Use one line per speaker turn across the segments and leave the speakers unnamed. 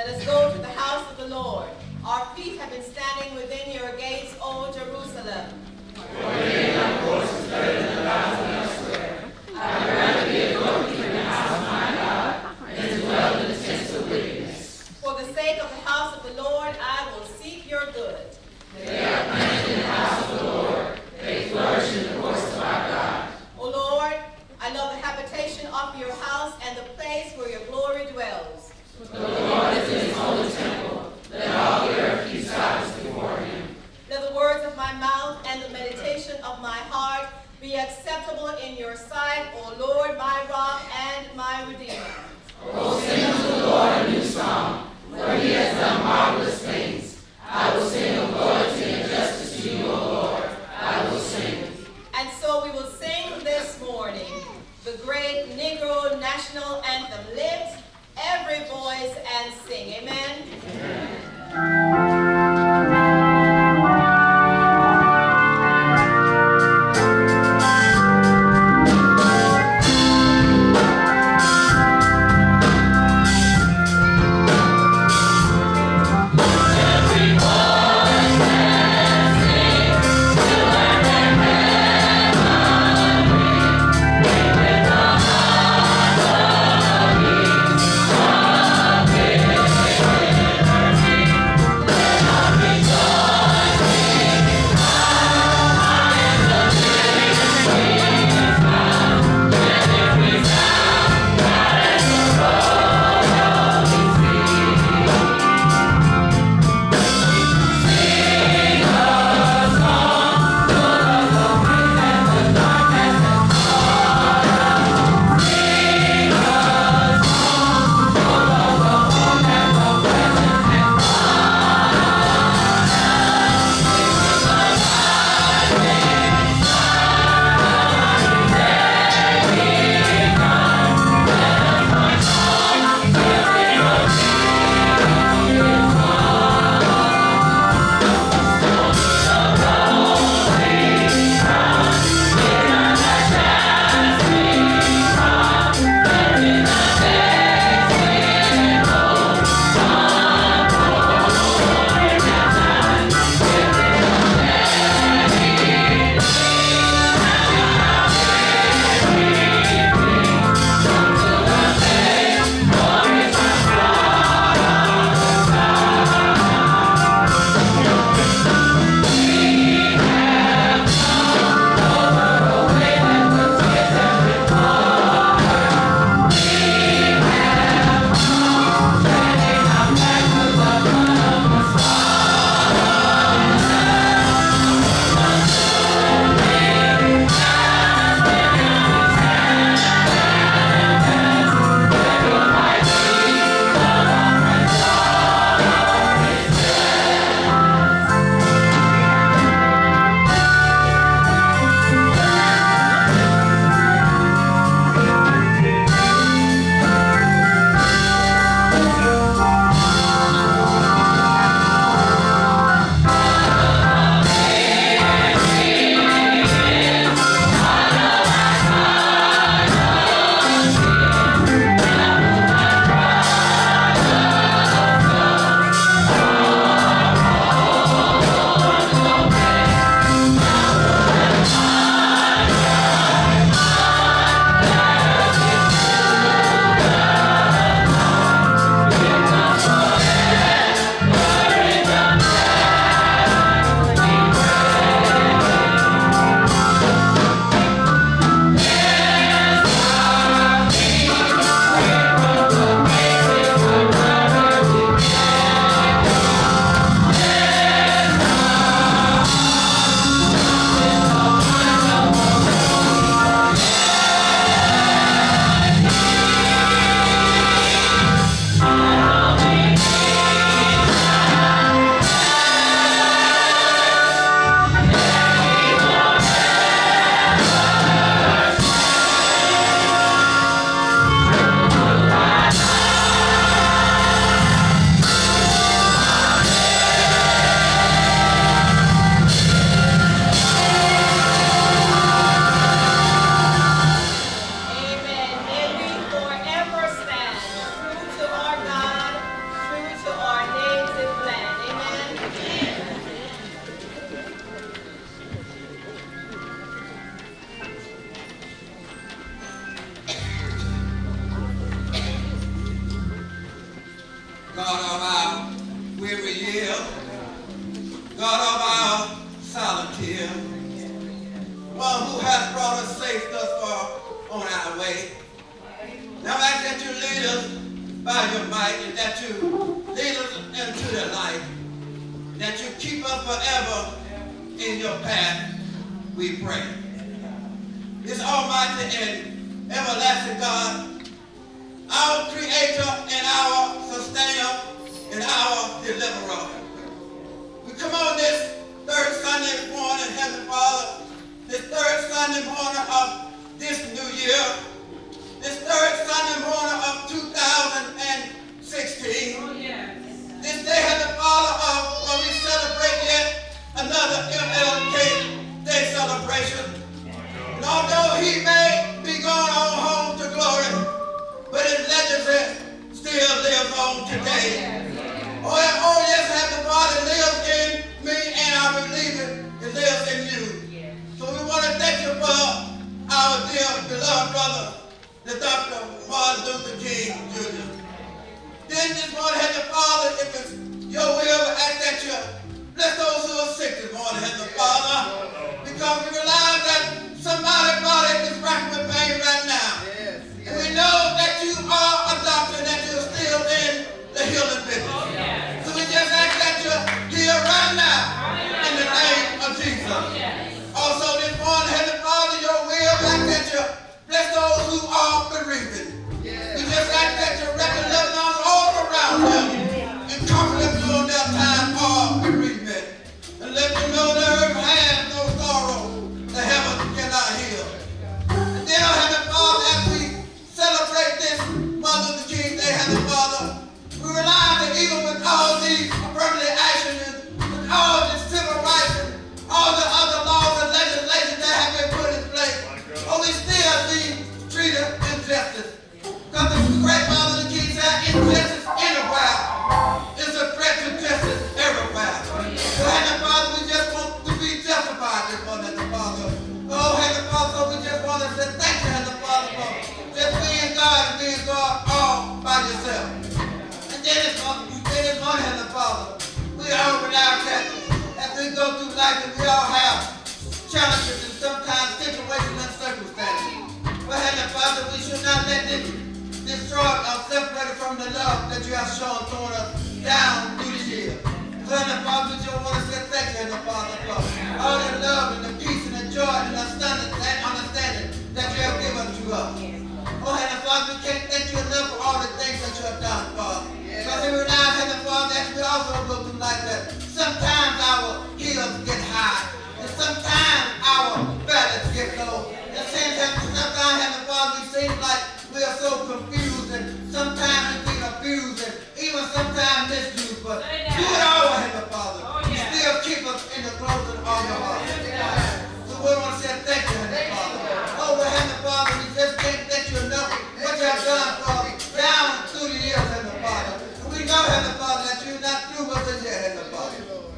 Let us go to the house of the Lord. Our feet have been standing within your gates, O Jerusalem.
For in our courts is better than 1,000 elsewhere. I would rather be a doorkeeper in the house of my God than to dwell in the tents of wickedness.
For the sake of the house of the Lord, I will seek your good.
They are planted in the house of the Lord. They flourish in the courts of our God.
O Lord, I love the habitation of your house and the place where your glory dwells.
The Lord is in his holy temple. Let all the earth keep silence before him.
Let the words of my mouth and the meditation of my heart be acceptable in your sight, O Lord, my rock and my redeemer.
O sing unto the Lord a new song, for he has done marvelous things. I will sing of loyalty and justice to you, O Lord. I will sing.
And so we will sing this morning the great Negro national anthem. Lift every voice and sing. Amen. Amen.
Yeah.
God of our weary year, God of our silent tear, one who has brought us safe thus far on our way. Now I ask that you lead us by your might, and that you lead us into the light, that you keep us forever in your path, we pray. This almighty and everlasting God, our creator and our sustainer and our deliverer. We come on this third Sunday morning, Heavenly Father, this third Sunday morning of this new year, this third Sunday morning of 2016. Oh, yes. This day, Heavenly Father, when we celebrate yet another MLK Day celebration. And although he may be going on home to glory, but his legacy still lives on today. Oh yes, Heavenly Father, it lives in me, and I believe it lives in you. So we want to thank you for our dear beloved brother, the Dr. Martin Luther King Jr. Then this morning, Heavenly Father, if it's your will, we ask that you bless those who are sick this morning, Heavenly Father, because we realize that somebody's body is racking with pain right now. And we know that you are a doctor, and that you're still in the healing business. So we just ask that you heal right now in the name of Jesus. Also this morning, Heavenly Father, your will, we ask that you bless those who are bereaving. We just ask that you wrap your loving arms all around them and comfort them during their time of bereavement. And let them know the earth has no sorrow, the heaven cannot heal. And then, Heavenly Father, as we celebrate this Martin Luther King Day, Heavenly Father, we realize that even with all these affirmative actions and with all the civil rights and all the other laws and legislation that have been put in place, we still be treated injustice. Because the great Martin Luther King said, injustice anywhere is a threat to justice everywhere. So, Heavenly Father, we just want to be justified this morning, Heavenly Father. Oh, Heavenly Father, so we just want to say thank you, Heavenly Father, for just being God and being God all by yourself. And then this morning, Heavenly Father, we all realize that as we go through life, and we all have challenges and sometimes situations and circumstances. But Heavenly Father, we should not let this destroy or separate from the love that you have shown toward us down through the years. So Heavenly Father, we just want to say thank you, Heavenly Father, for all the love and the peace and the joy and the understanding that you have given to us. Oh, Heavenly Father, we can't thank you enough for all the things that you have done, Father. Because we realize, Heavenly Father, that we also go through life that sometimes our heels get high, and sometimes our bellies get low. It seems that sometimes, Heavenly Father, we seem like we are so confused, and sometimes we've been abused, and even sometimes misused. But do it all, Heavenly Father. You still keep us in the closet of your heart. So we want to say thank you, Heavenly Father. Oh, well, Heavenly Father, we just can't thank you enough for what you have done for us down through the years, Heavenly Father. And we know, Heavenly Father, that you're not through with us yet, Heavenly Father.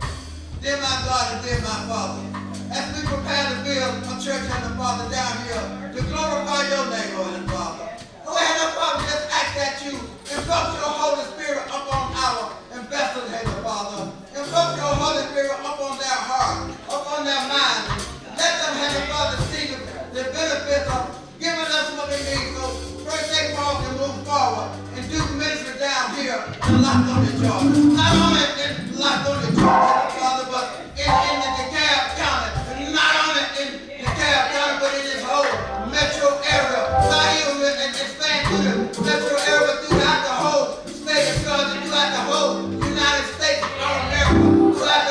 Dear my God and dear my Father, as we prepare to build a church, Heavenly Father, down here to glorify your name, Heavenly Father. Oh, Heavenly Father, just ask that you invoke your Holy Spirit upon our investors, Heavenly Father. Invoke your Holy Spirit upon their heart, upon their mind. Let them, Heavenly Father, see the benefits of giving us what we need. So first they can move forward and do ministry down here in Lafayette, Georgia. Not only in Lafayette, Georgia, Father, but in the DeKalb County. And not only in DeKalb County, but in this whole metro area. Not even expand to the metro area throughout the whole state of Georgia, throughout the whole United States of America, throughout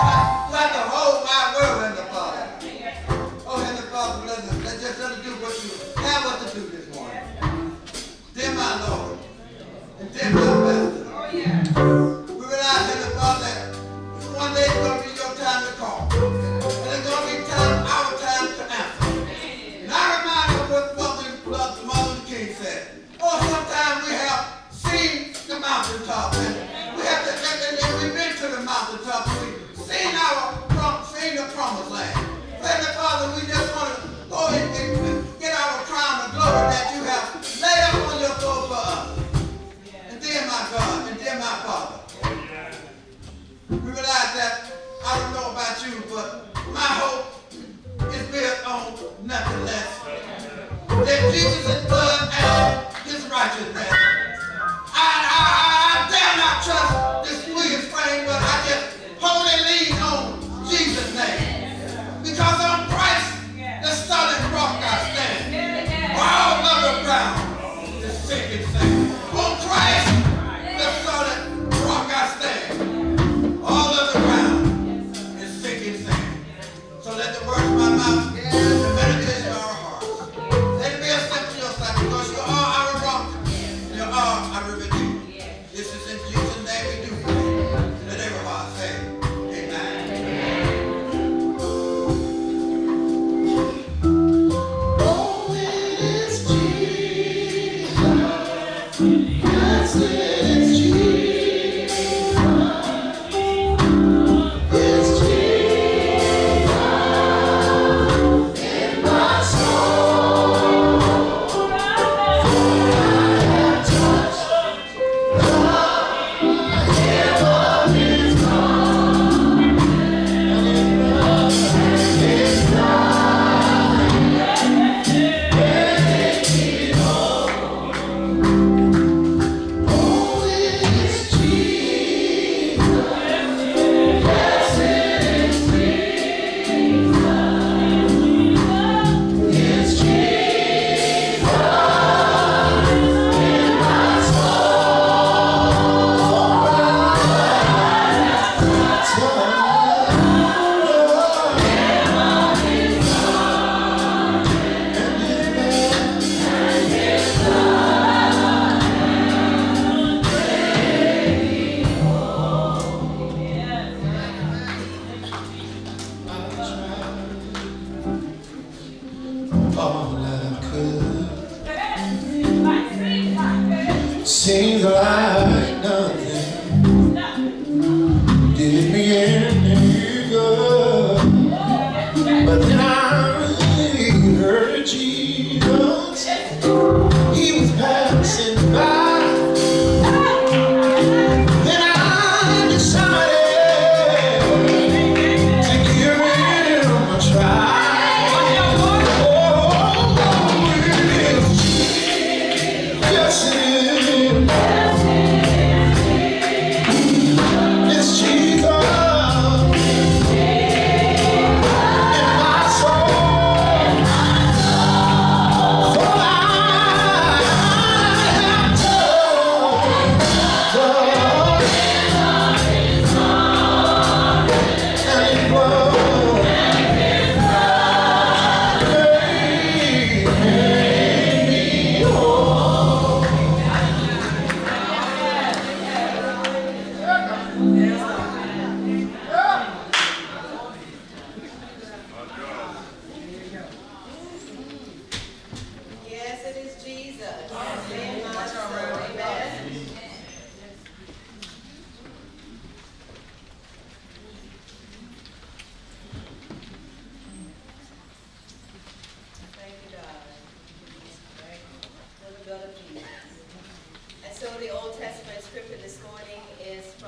the whole wide world, Heavenly Father. Oh, Heavenly Father, bless us. Let's just let us do what you have us to do this morning. Dear my Lord, and dear my Master, we realize, Heavenly Father, that one day it's going to be your time to call. And it's going to be our time to answer. And I remind you of what Martin Luther King said. Oh, sometimes we have seen the mountaintop, and we've been to the mountaintop, and we've seen the promised land. Heavenly Father, we just want to go and get our crown of glory that you have laid up on your soul for us. And dear my God, and dear my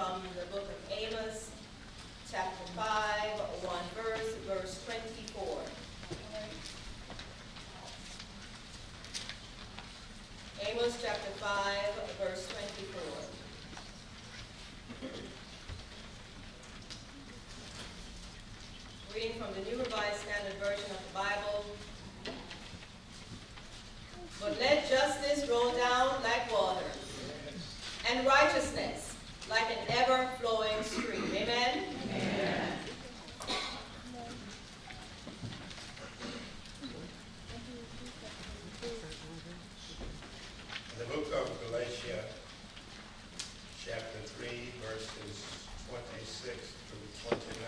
from the book of Amos, chapter 5, one verse 24. Amos chapter 5, verse 24. Reading from the New Revised Standard Version of the Bible. But let justice roll down like water, and righteousness like an ever-flowing stream. Amen? Amen.
The book of Galatians, chapter 3, verses 26 through 29.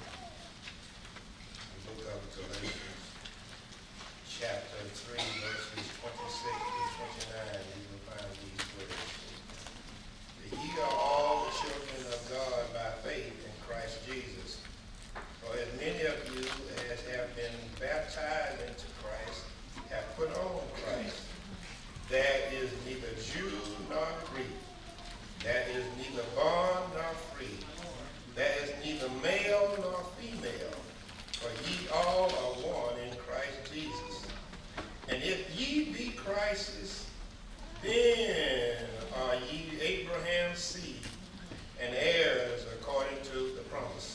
The book of Galatians, chapter 3, verses 26 through 29, you will find these words. Ye are all the children of God by faith in Christ Jesus. For as many of you as have been baptized into Christ have put on Christ. There is neither Jew nor Greek. There is neither bond nor free. There is neither male nor female. For ye all are one in Christ Jesus. And if ye be Christ's, then are ye Abraham's seed and heirs according to the promise.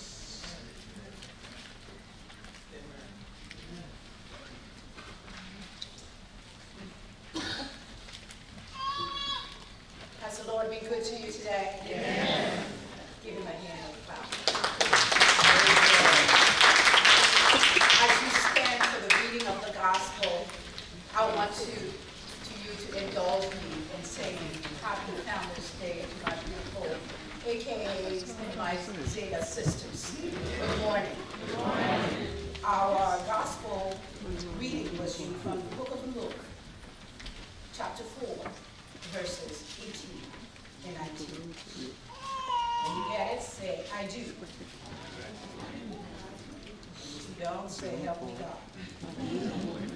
Has the Lord been good to you today?
Amen.
Give him a hand of clap. As you stand for the reading of the gospel, I want you to indulge me in saying Happy Founders Day to my beautiful AKAs and my Zeta sisters. Good morning. Good morning. Our gospel reading was from the book of Luke, chapter 4, verses 18 and 19. When you get it, say, I do. If you don't, say, help me God.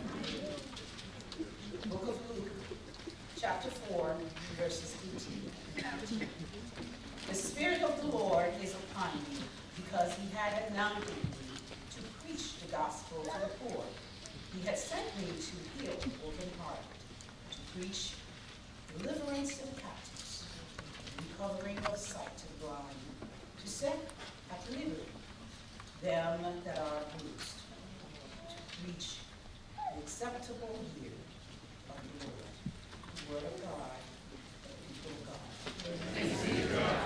Book of Luke, chapter 4, verses 18. The Spirit of the Lord is upon me, because he had anointed me to preach the gospel to the poor. He had sent me to heal the brokenhearted, to preach deliverance to the captives, recovering of sight to the blind, to set at liberty them that are bruised, to preach the acceptable year of the Lord. The word of God, the people of God. Thanks be to God.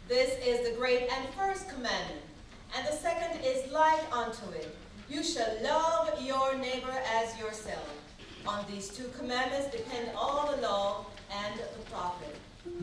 This is the great and first commandment. And the second is like unto it. You shall love your neighbor as yourself. On these two commandments depend all the law and the prophet.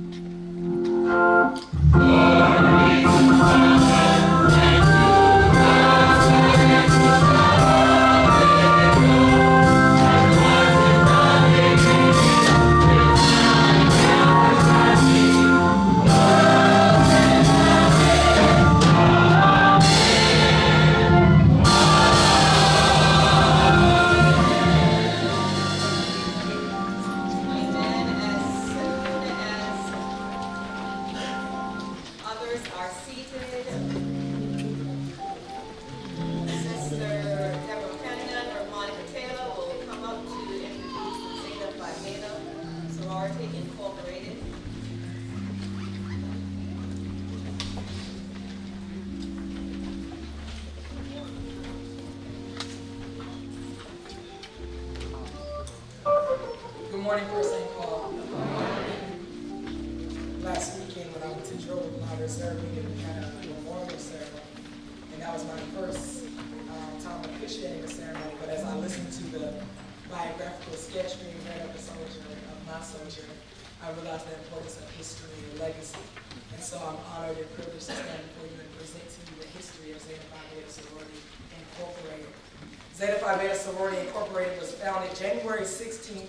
Good morning, First St. Paul. Last weekend when I went to Jordan, I reserved me to kind of do a memorial ceremony, and that was my first time officiating the ceremony. But as I listened to the biographical sketch being read of the soldier, of my soldier, I realized the importance of history and legacy. And so I'm honored and privileged to stand before you and present to you the history of Zeta Phi Beta Sorority Incorporated. Zeta Phi Beta Sorority Incorporated was founded January 16,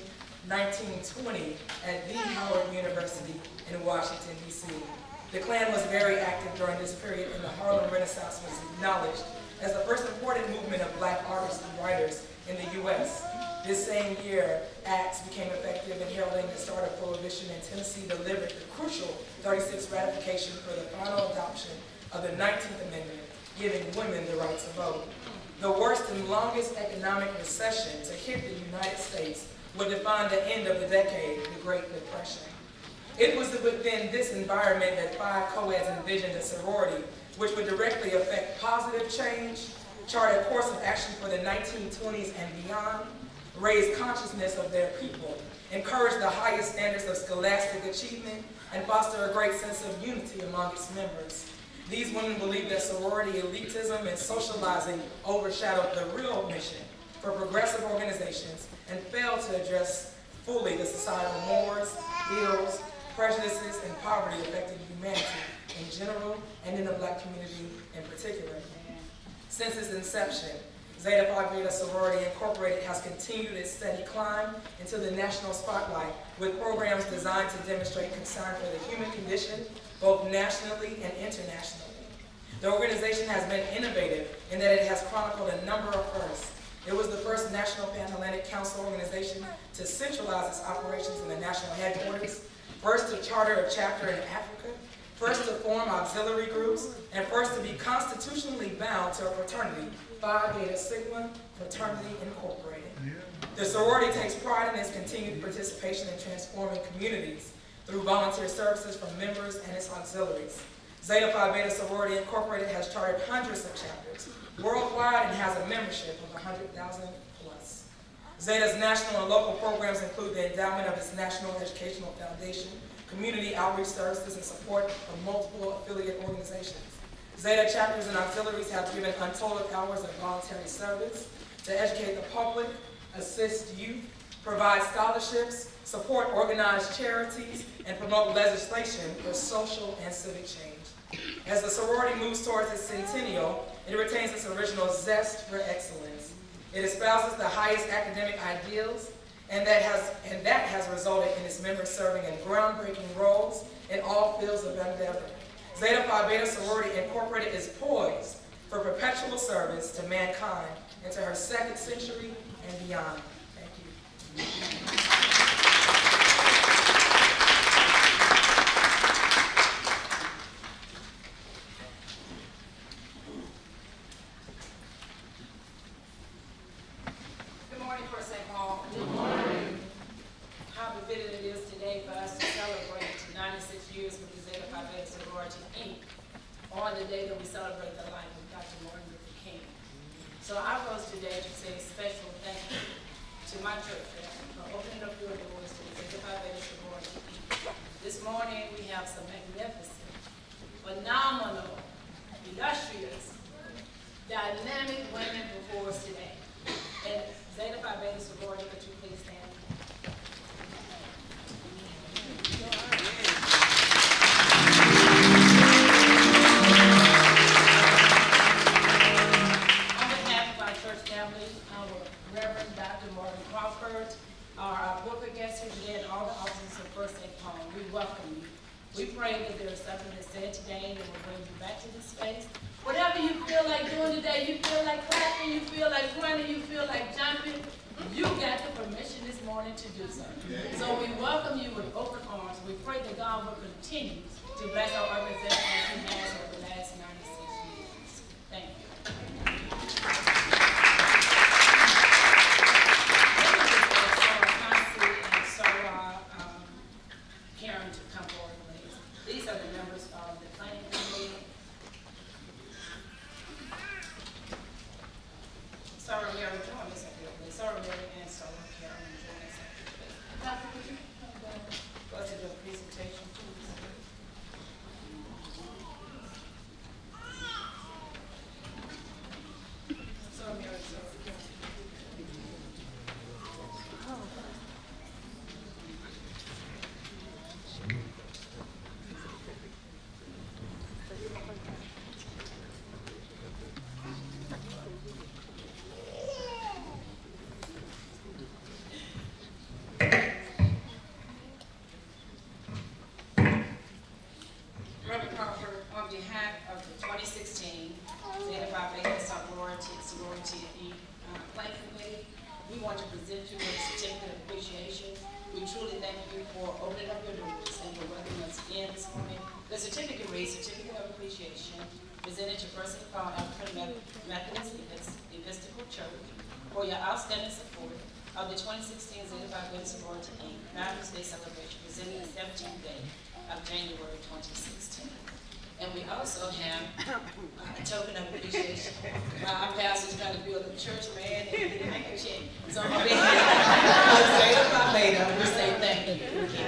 1920 at the Howard University in Washington, D.C. The Klan was very active during this period, and the Harlem Renaissance was acknowledged as the first important movement of black artists and writers in the U.S. This same year, acts became effective in heralding the start of Prohibition, and Tennessee delivered the crucial 36th ratification for the final adoption of the 19th Amendment, giving women the right to vote. The worst and longest economic recession to hit the United States would define the end of the decade, the Great Depression. It was within this environment that Phi Co-eds envisioned a sorority which would directly affect positive change, chart a course of action for the 1920s and beyond, raise consciousness of their people, encourage the highest standards of scholastic achievement, and foster a great sense of unity among its members. These women believed that sorority elitism and socializing overshadowed the real mission for progressive organizations and failed to address fully the societal mores, ills, prejudices, and poverty affecting humanity in general and in the black community in particular. Since its inception, Zeta Phi Beta Sorority Incorporated has continued its steady climb into the national spotlight with programs designed to demonstrate concern for the human condition, both nationally and internationally. The organization has been innovative in that it has chronicled a number of firsts. It was the first National Pan-Atlantic Council organization to centralize its operations in the national headquarters, first to charter a chapter in Africa, first to form auxiliary groups, and first to be constitutionally bound to a fraternity, Phi Beta Sigma Fraternity Incorporated. The sorority takes pride in its continued participation in transforming communities through volunteer services from members and its auxiliaries. Zeta Phi Beta Sorority Incorporated has chartered hundreds of chapters worldwide and has a membership of 100,000 plus. Zeta's national and local programs include the endowment of its National Educational Foundation, community outreach services, and support of multiple affiliate organizations. Zeta chapters and auxiliaries have given untold hours of voluntary service to educate the public, assist youth, provide scholarships, support organized charities, and promote legislation for social and civic change. As the sorority moves towards its centennial, it retains its original zest for excellence. It espouses the highest academic ideals, and that has resulted in its members serving in groundbreaking roles in all fields of endeavor. Zeta Phi Beta Sorority Incorporated is poised for perpetual service to mankind into her second century and beyond. Thank you.
On the day that we celebrate the life of Dr. Martin Luther King. So I rose today to say a special thank you to my church for opening up your doors to the Zeta Phi Beta Sorority. This morning we have some magnificent but there's something that's said today that will bring you back to this space. Whatever you feel like doing today, you feel like clapping, you feel like running, you feel like jumping, you got the permission this morning to do so. So we welcome you with open arms. We pray that God will continue to bless our organization as He has over the last 96 years. Thank you. Karen to come forward, please. These are the members of the planning committee. Sarah Mary, join us up here, please. Sarah Mary and Sarah Karen, join us up here, please. Dr. would you come down? Go to the presentation, please. Sarah Mary, Sarah Karen. Reverend Crawford, on behalf of the 2016 Zeta Phi Beta Sorority Planning Committee, we want to present you with a certificate of appreciation. We truly thank you for opening up your doors and for welcoming us in this morning. The certificate reads, Certificate of Appreciation, presented to First of all African Methodist Episcopal Church for your outstanding support of the 2016 Zeta Phi Beta Sorority Inc. Founders Day celebration, presented the 17th day of January 2016. And we also have a token of appreciation. Our pastor's trying to build a church, man, and he didn't check. So on behalf of Zeta Phi Beta, we say thank you.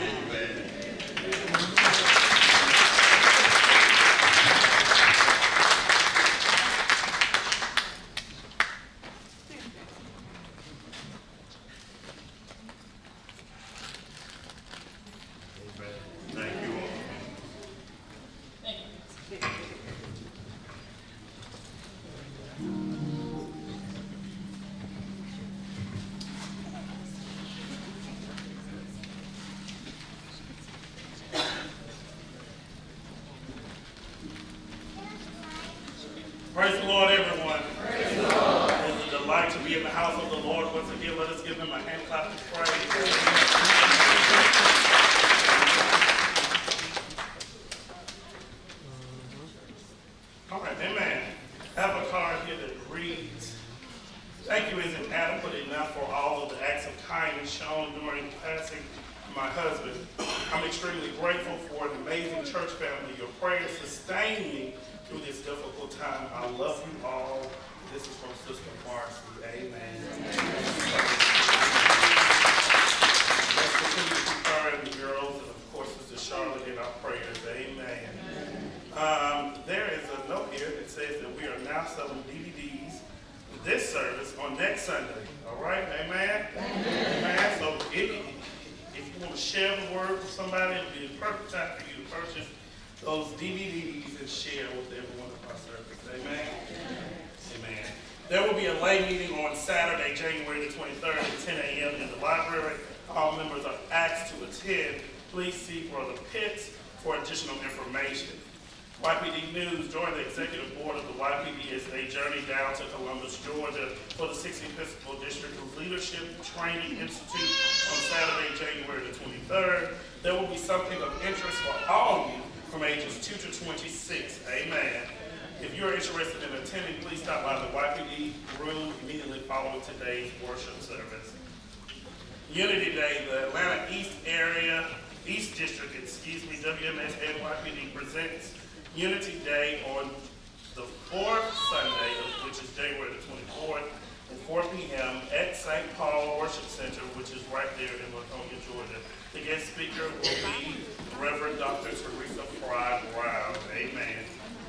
Praise the Lord, everyone. Praise the Lord. It's a delight to be in the house of the Lord. Once again, let us give him a hand clap of praise. All right, amen. I have a card here that reads, "Thank you isn't adequate enough for all of the acts of kindness shown during the passing of my husband. I'm extremely grateful for an amazing church family. Your prayers sustain me through this difficult time. I love you all." This is from Sister Marcy. Amen. Let's continue to keep her and the girls, and of course, Sister Charlotte in our prayers. Amen. There is a note here that says that we are now selling DVDs for this service on next Sunday. All right? Amen? Amen. So if you want to share the word with somebody, it'll be the perfect time for you to purchase those DVDs and share with everyone in our service. Amen? Amen. There will be a lay meeting on Saturday, January the 23rd at 10 a.m. in the library. All members are asked to attend. Please see Brother Pitts for additional information. YPD News, join the executive board of the YPD as they journey down to Columbus, Georgia for the 6th Episcopal District Leadership Training Institute on Saturday, January the 23rd. There will be something of interest for all youth from ages 2 to 26. Amen. If you're interested in attending, please stop by the YPD room immediately following today's worship service. Unity Day, the Atlanta East District, WMS and YPD presents Unity Day on the 4th Sunday, which is January the 24th, at 4 p.m. at St. Paul Worship Center, which is right there in Latonia, Georgia. The guest speaker will be Reverend Dr. Teresa Fry Brown. Amen.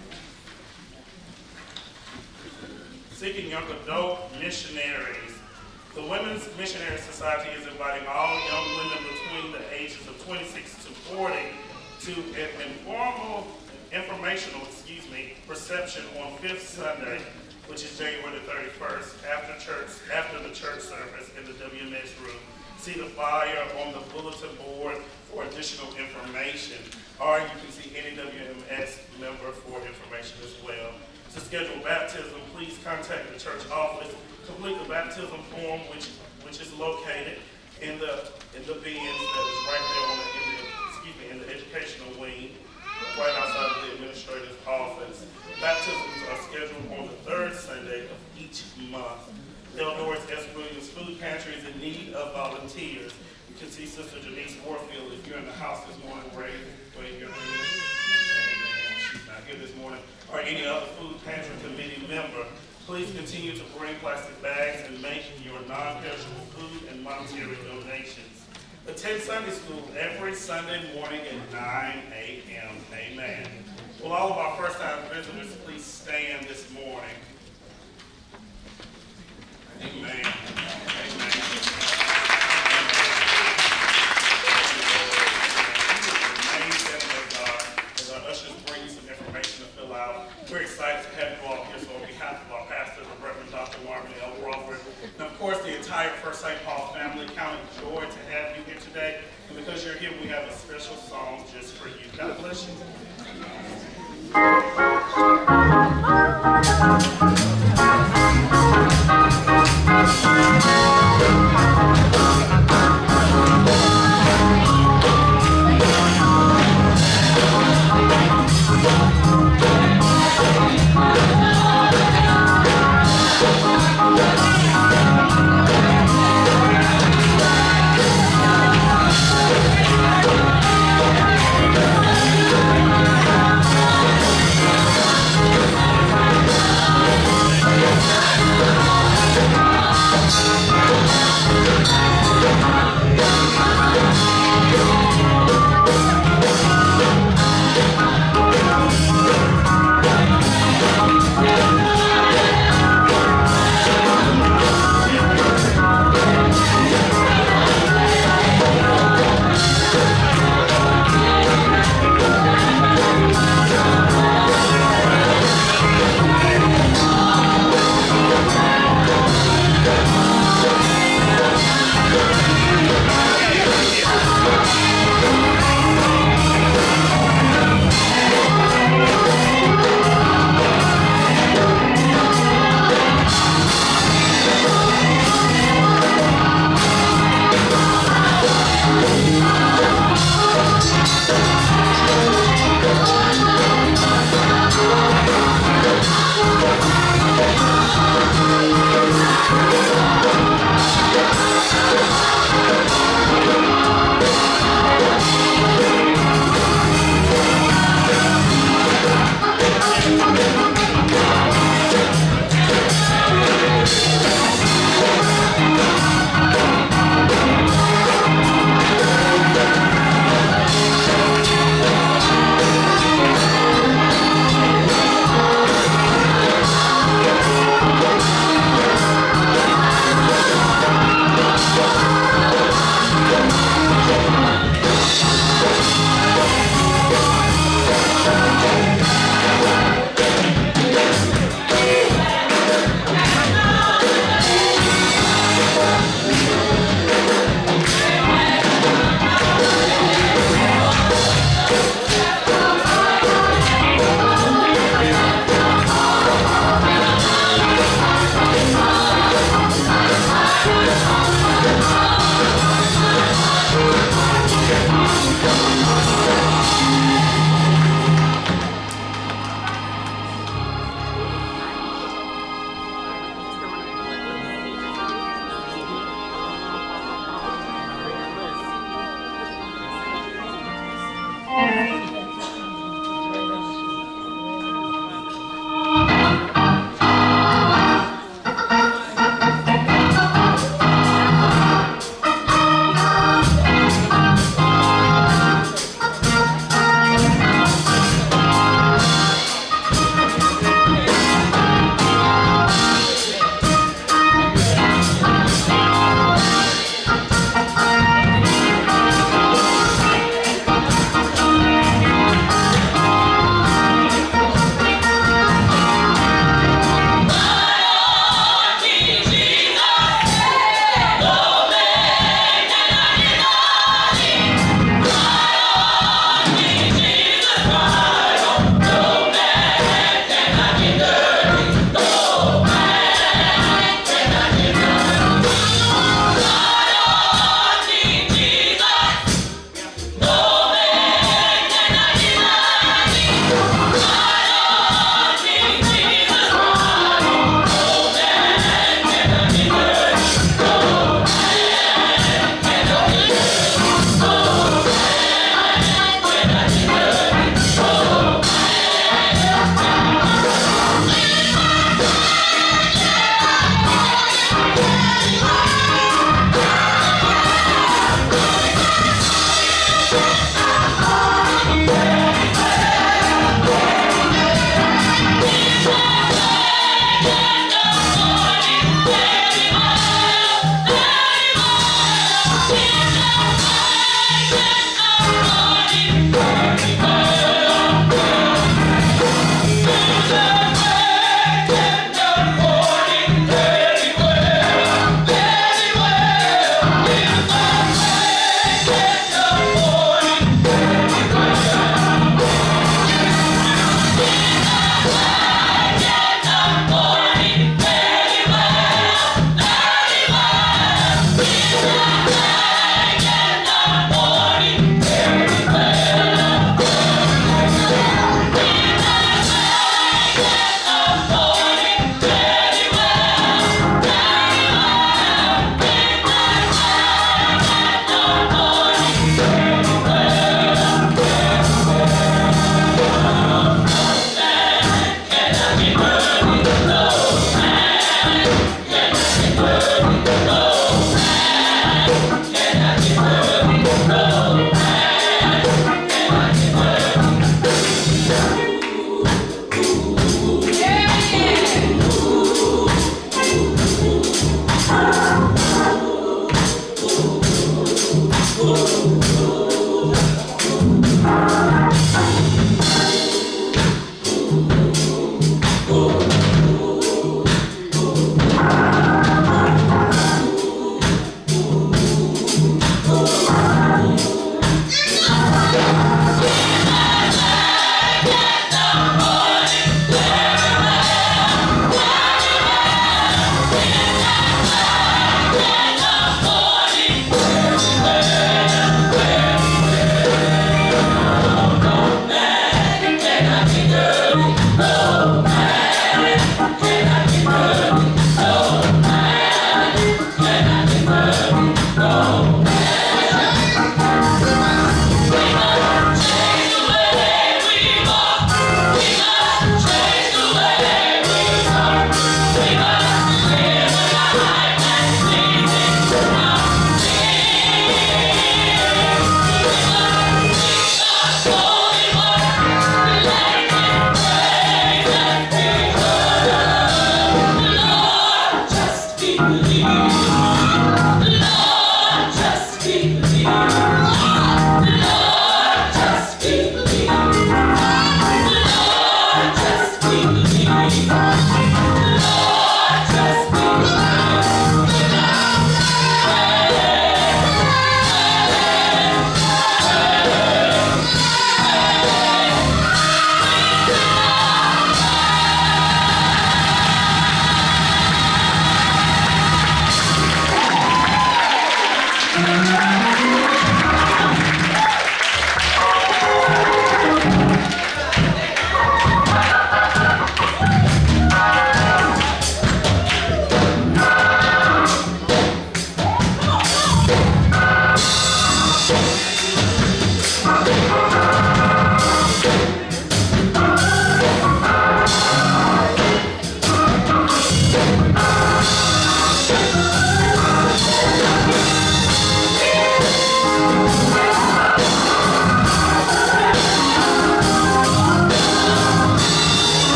Seeking Young Adult Missionaries. The Women's Missionary Society is inviting all young women between the ages of 26 to 40 to an informational reception on 5th Sunday, which is January the 31st, after the church service in the WMS room. See the flyer on the bulletin board for additional information, or you can see any WMS member for information as well. To schedule baptism, please contact the church office. Complete the baptism form, which is located in the bins that is right there on in the educational wing, right outside of the administrator's office. Baptisms are scheduled on the third Sunday of each month. Eldor's S. Williams Food Pantry is in need of volunteers. You can see Sister Denise Warfield if you're in the house this morning, wave your hand. She's not here this morning. Or any other food pantry committee member. Please continue to bring plastic bags and make your non-perishable food and monetary donations. Attend Sunday school every Sunday morning at 9 a.m. Amen. Will all of our first-time visitors please stand this morning? Amen. Amen. As our ushers bring you some information to fill out, we're excited to have you all here. So on behalf of our pastor, the Reverend Dr. Marvin L. Crawford, and of course the entire First St. Paul family, counting joy to have you here today. And because you're here, we have a special song just for you. God bless you.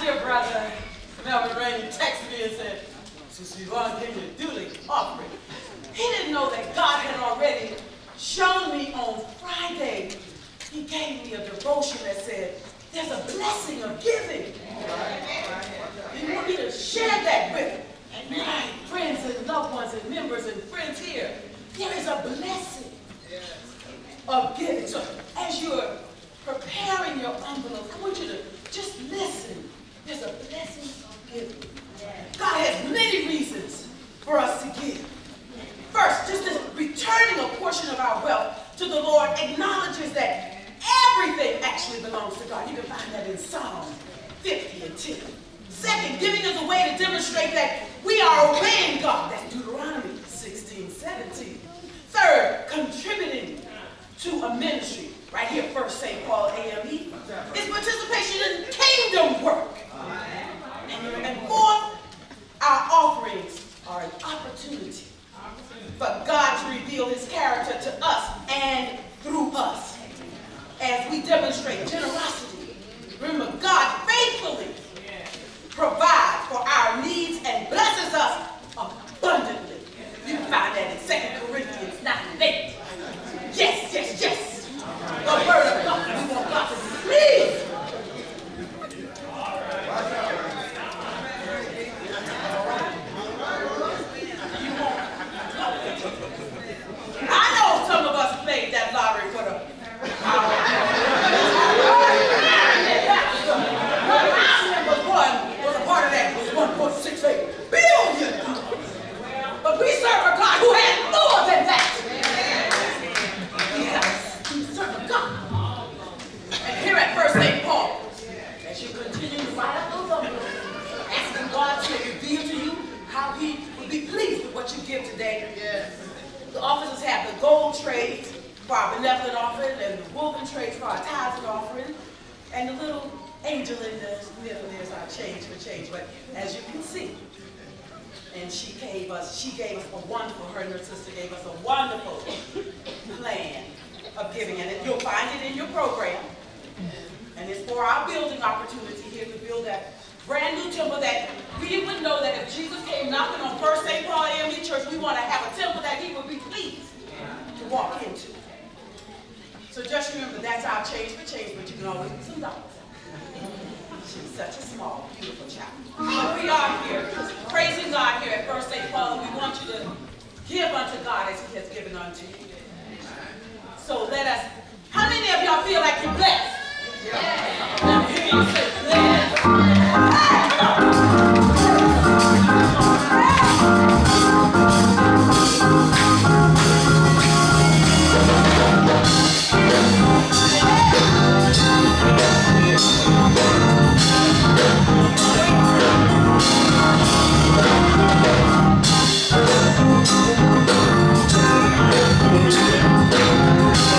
dear brother, Melvin Rainey, texted me and said, Sister Yvonne, can you do the offering? He didn't know that God had already shown me on Friday. He gave me a devotion that said, there's a blessing of giving. He wanted me to share that with my friends and loved ones and members and friends here. There is a blessing of giving. So as you're preparing your envelope, I want you to just listen. There's a blessing of giving. God has many reasons for us to give. First, just this returning a portion of our wealth to the Lord acknowledges that everything actually belongs to God. You can find that in Psalm 50 and 10. Second, giving is a way to demonstrate that we are obeying God. That's Deuteronomy 16, 17. Third, contributing to a ministry. Right here, First St. Paul AME. Is participation in kingdom work. And fourth, our offerings are an opportunity for God to reveal his character to us and through us. As we demonstrate generosity, remember, God faithfully provides for our needs and blesses us abundantly. You can find that in 2 Corinthians 9:8. Yes, yes, yes. The word of God. We want God to be pleased. I know some of us played that lottery for the was a part of that. It was 1.68 billion. But we serve a God who has more than that. Yes, we serve a God. And here at First St. Paul, as you continue to write up those envelopes, asking God to reveal to you how he will be pleased with what you give today. The officers have the gold trays for our benevolent offering and the woven trays for our tithes and offering. And the little angel in the middle, there's our change for change. But as you can see, and she gave us a wonderful, her and her sister gave us a wonderful plan of giving. And you'll find it in your program. And it's for our building opportunity here to build that brand new temple that we would know that if Jesus came knocking on First St. Paul AME Church, we want to have a temple that he would be pleased to walk into. So just remember, that's our change for change, but you can always put some dollars. She's such a small, beautiful child. But we are here, praising God here at First St. Paul, and we want you to give unto God as he has given unto you. So let us, how many of y'all feel like you're blessed? Yeah. Let me hear you say blessed.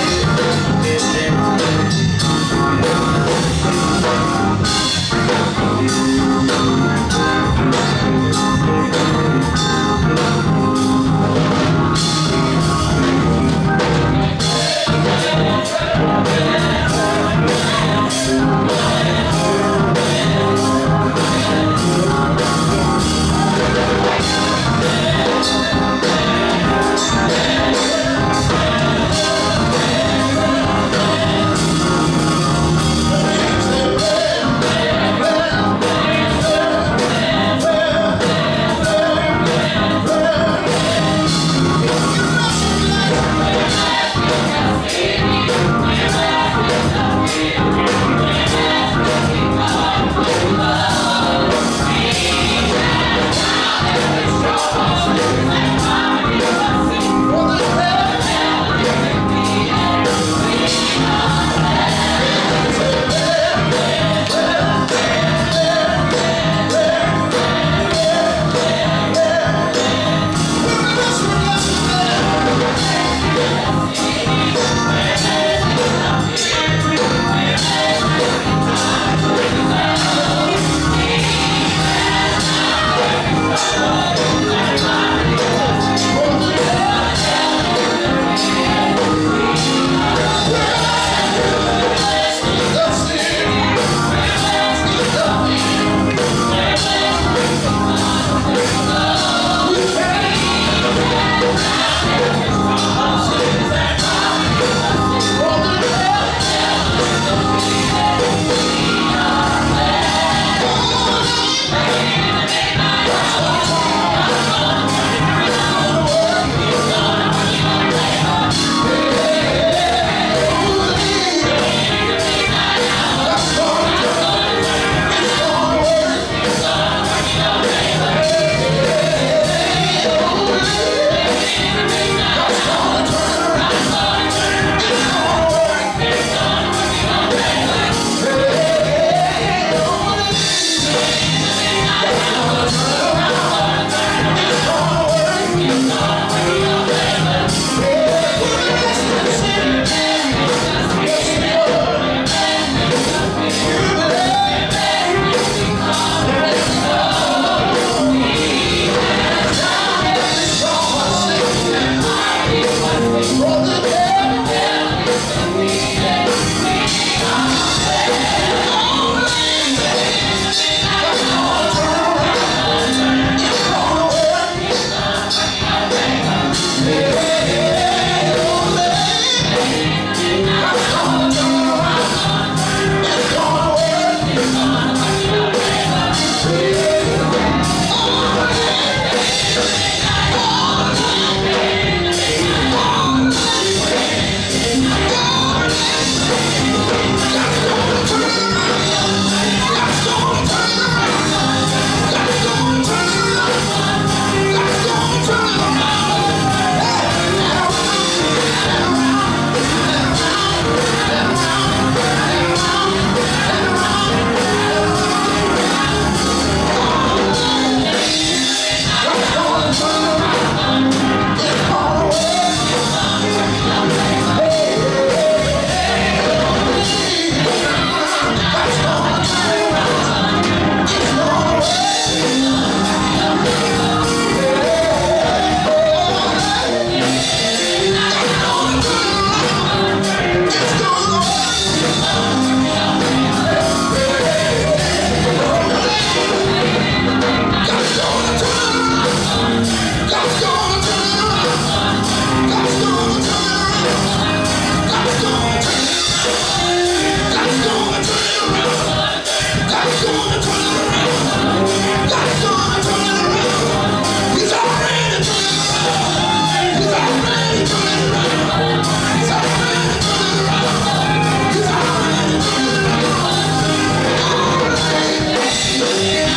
Thank you.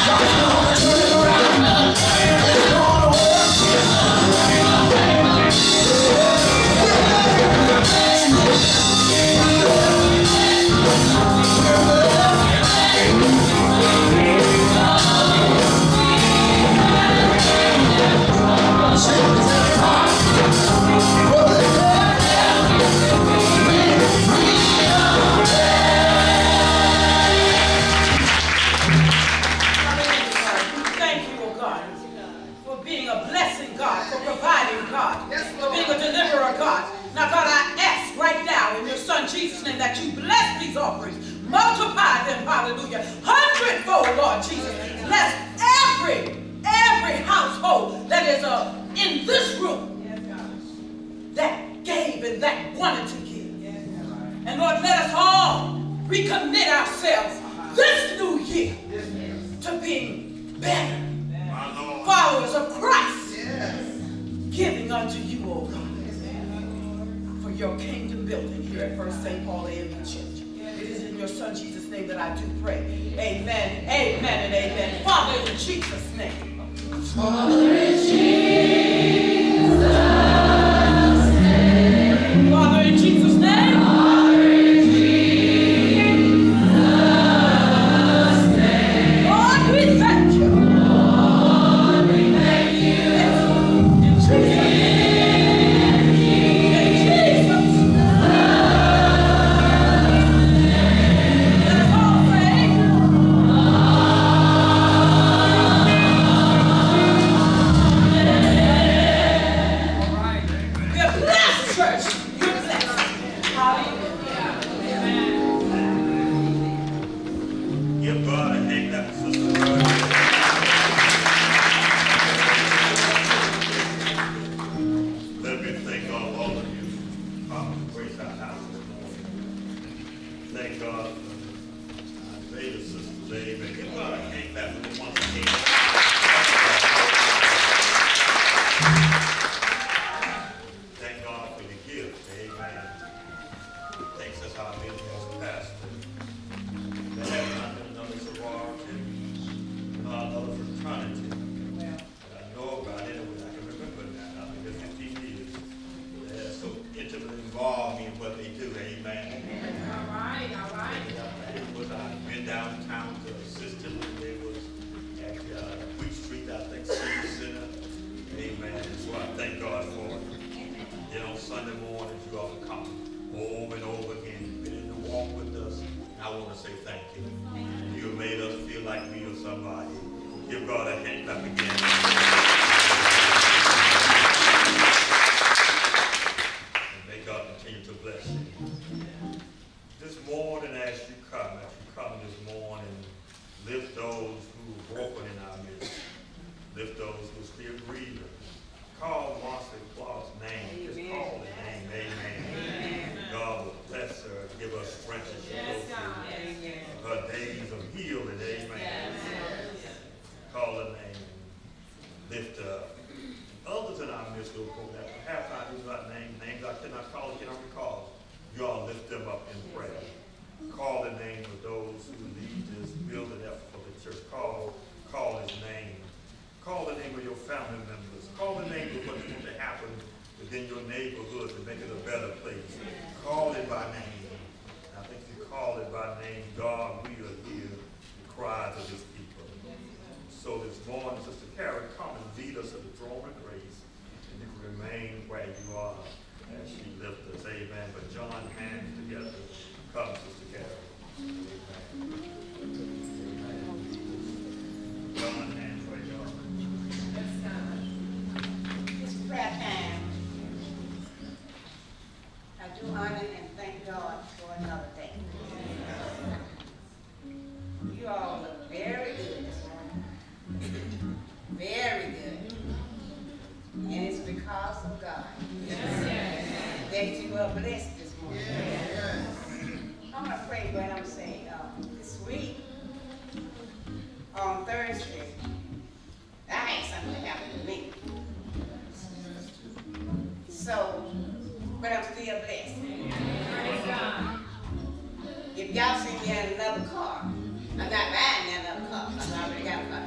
If y'all see me in another car, I'm not buying me another car. I already got a car.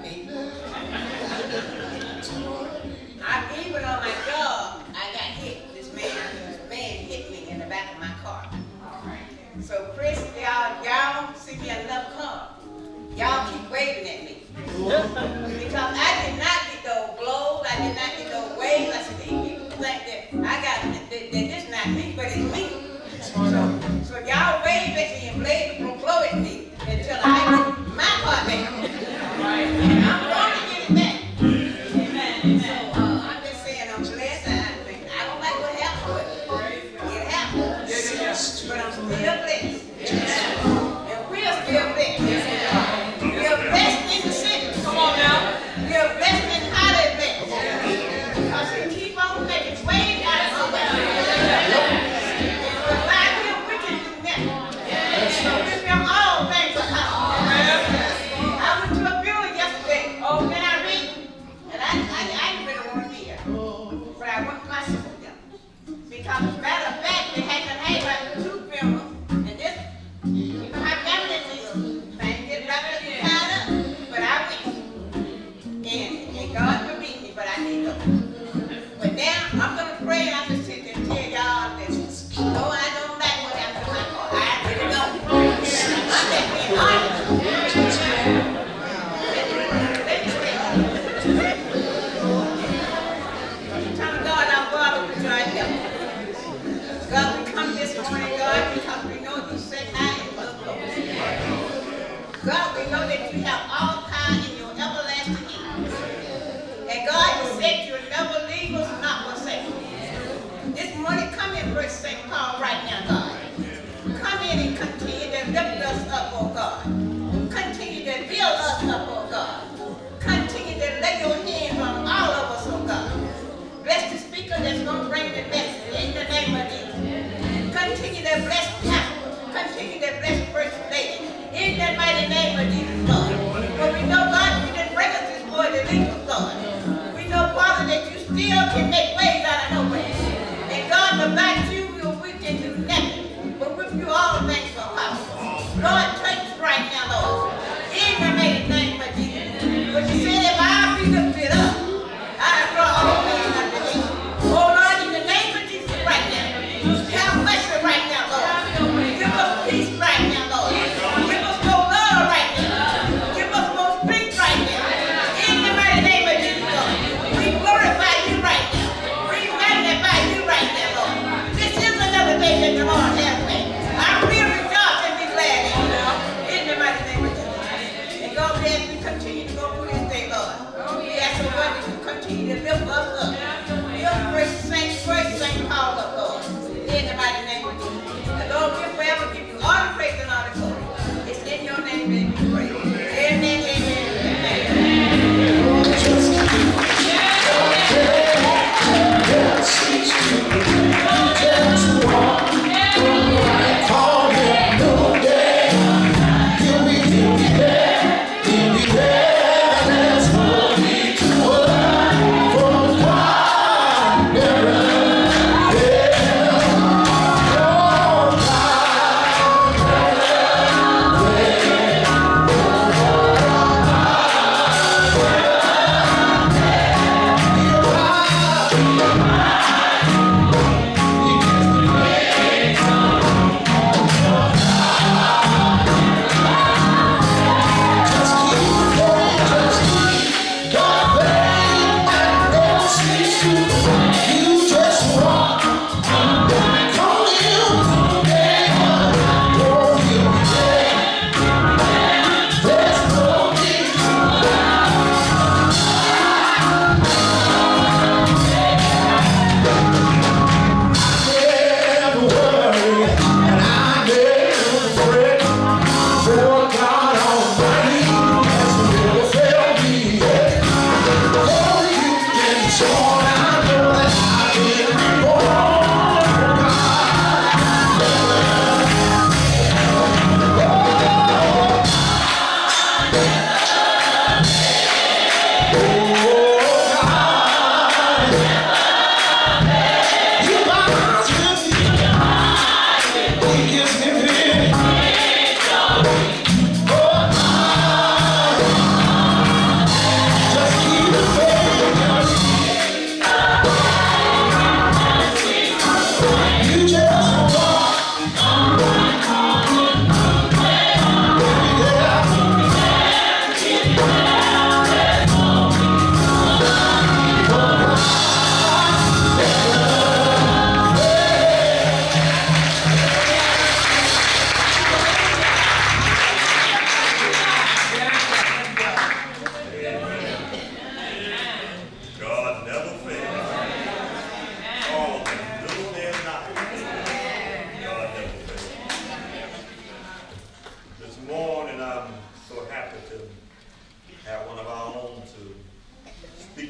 Because I did not get those blows, I did not get those waves. I said, these people think that I got that this not me, but it's me. So y'all wave at me and blow at me until I get my part back. Right. And I'm going to get it back. Amen. So I'm just saying I'm blessed. I don't like what happened, but it happened. But I'm still blessed. And we're still blessed. We're blessed in the city. Come on now. We're blessed in highly blessed.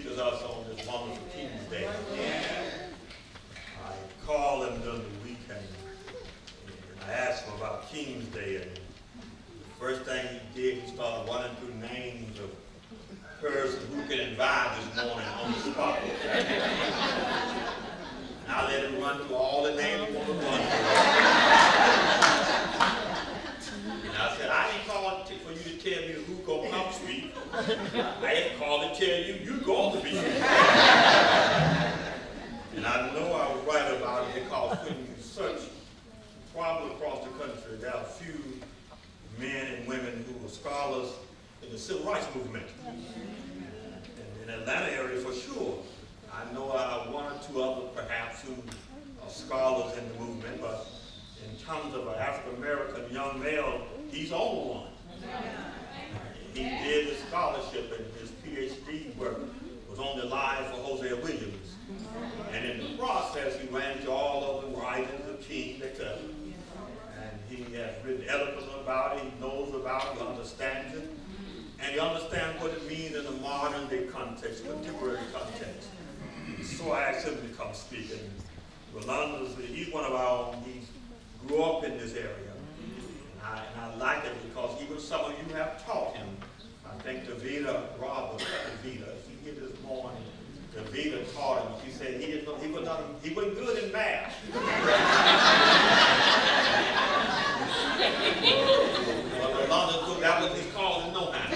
with us on this wonderful King's Day. I called him during the weekend, and I asked him about King's Day, and the first thing he did, he started running through names of persons who could invite this morning on the spot. And I let him run through all the names he wanted to run through. And I said, I ain't called for you to tell me who go come speak. I ain't called to tell you you going to be here. And I know I was right about it because when you search probably across the country, there are a few men and women who were scholars in the civil rights movement. And in the Atlanta area for sure. I know one or two others perhaps who are scholars in the movement, but in terms of an African-American young male, he's the only one. He did his scholarship and his PhD work was on the line for Hosea Williams. And in the process, he ran to all of the writings of King, etc. And he has written eloquently about it, he knows about it, he understands it. And he understands what it means in a modern day context, contemporary context. So I asked him to come speak. And Rolando's, he's one of our own. He grew up in this area. And I like it because even some of you have taught him. I think Davida Roberts, Davida, she here this morning, Davida taught him. She said he wasn't good in math. Well, Rolando, that was his call to know how.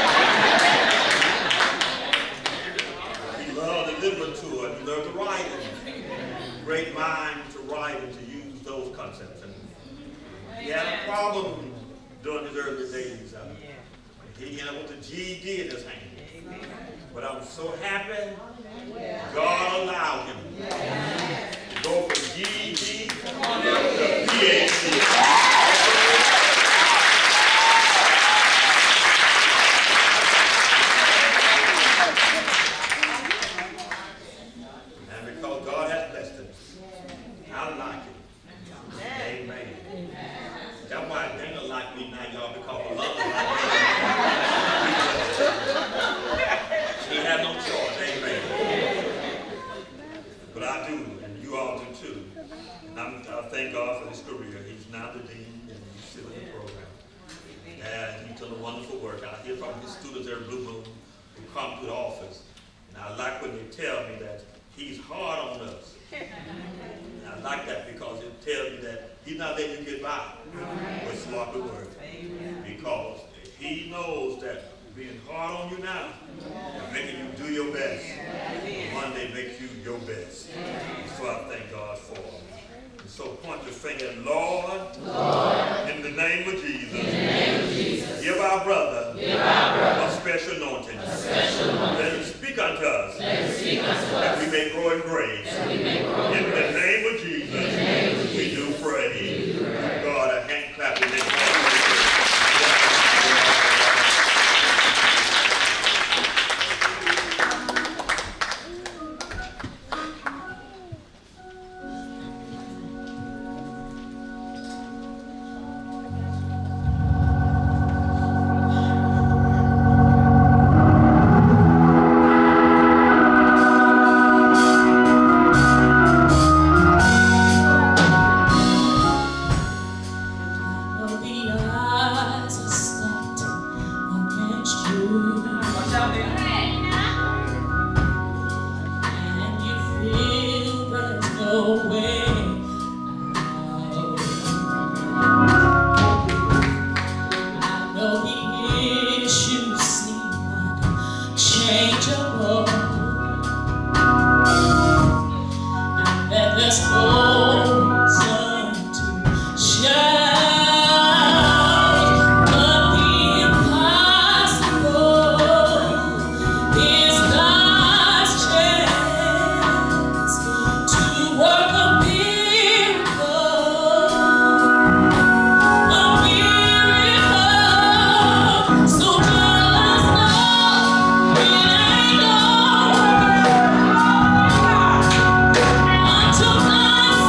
He loved the literature and he learned to write. Great mind to write and to use those concepts. And he had a problem during his early days. He ended up with a GED in his hand. But I'm so happy God allowed him to go from GED to PhD. And because God has blessed him, I like it. Amen. That's why Dana like me now, y'all, because I love him like me. He had no choice, amen. But I do, and you all do too. And I thank God for his career. He's now the dean, and he's still in the program. And he's done a wonderful work. I hear from his students there, Blue Moon, who come to the office. And I like when they tell me that he's hard on us. And I like that because it tells me that he's not letting you get by with sloppy work. Because he knows that being hard on you now and making you do your best, one day makes you your best. So I thank God for it. And so point your finger, Lord, in the name of Jesus, give our brother a special anointing. Let him speak unto us, that we may grow in grace. In the name of Jesus, we do pray. God, a hand clap in this moment.
Until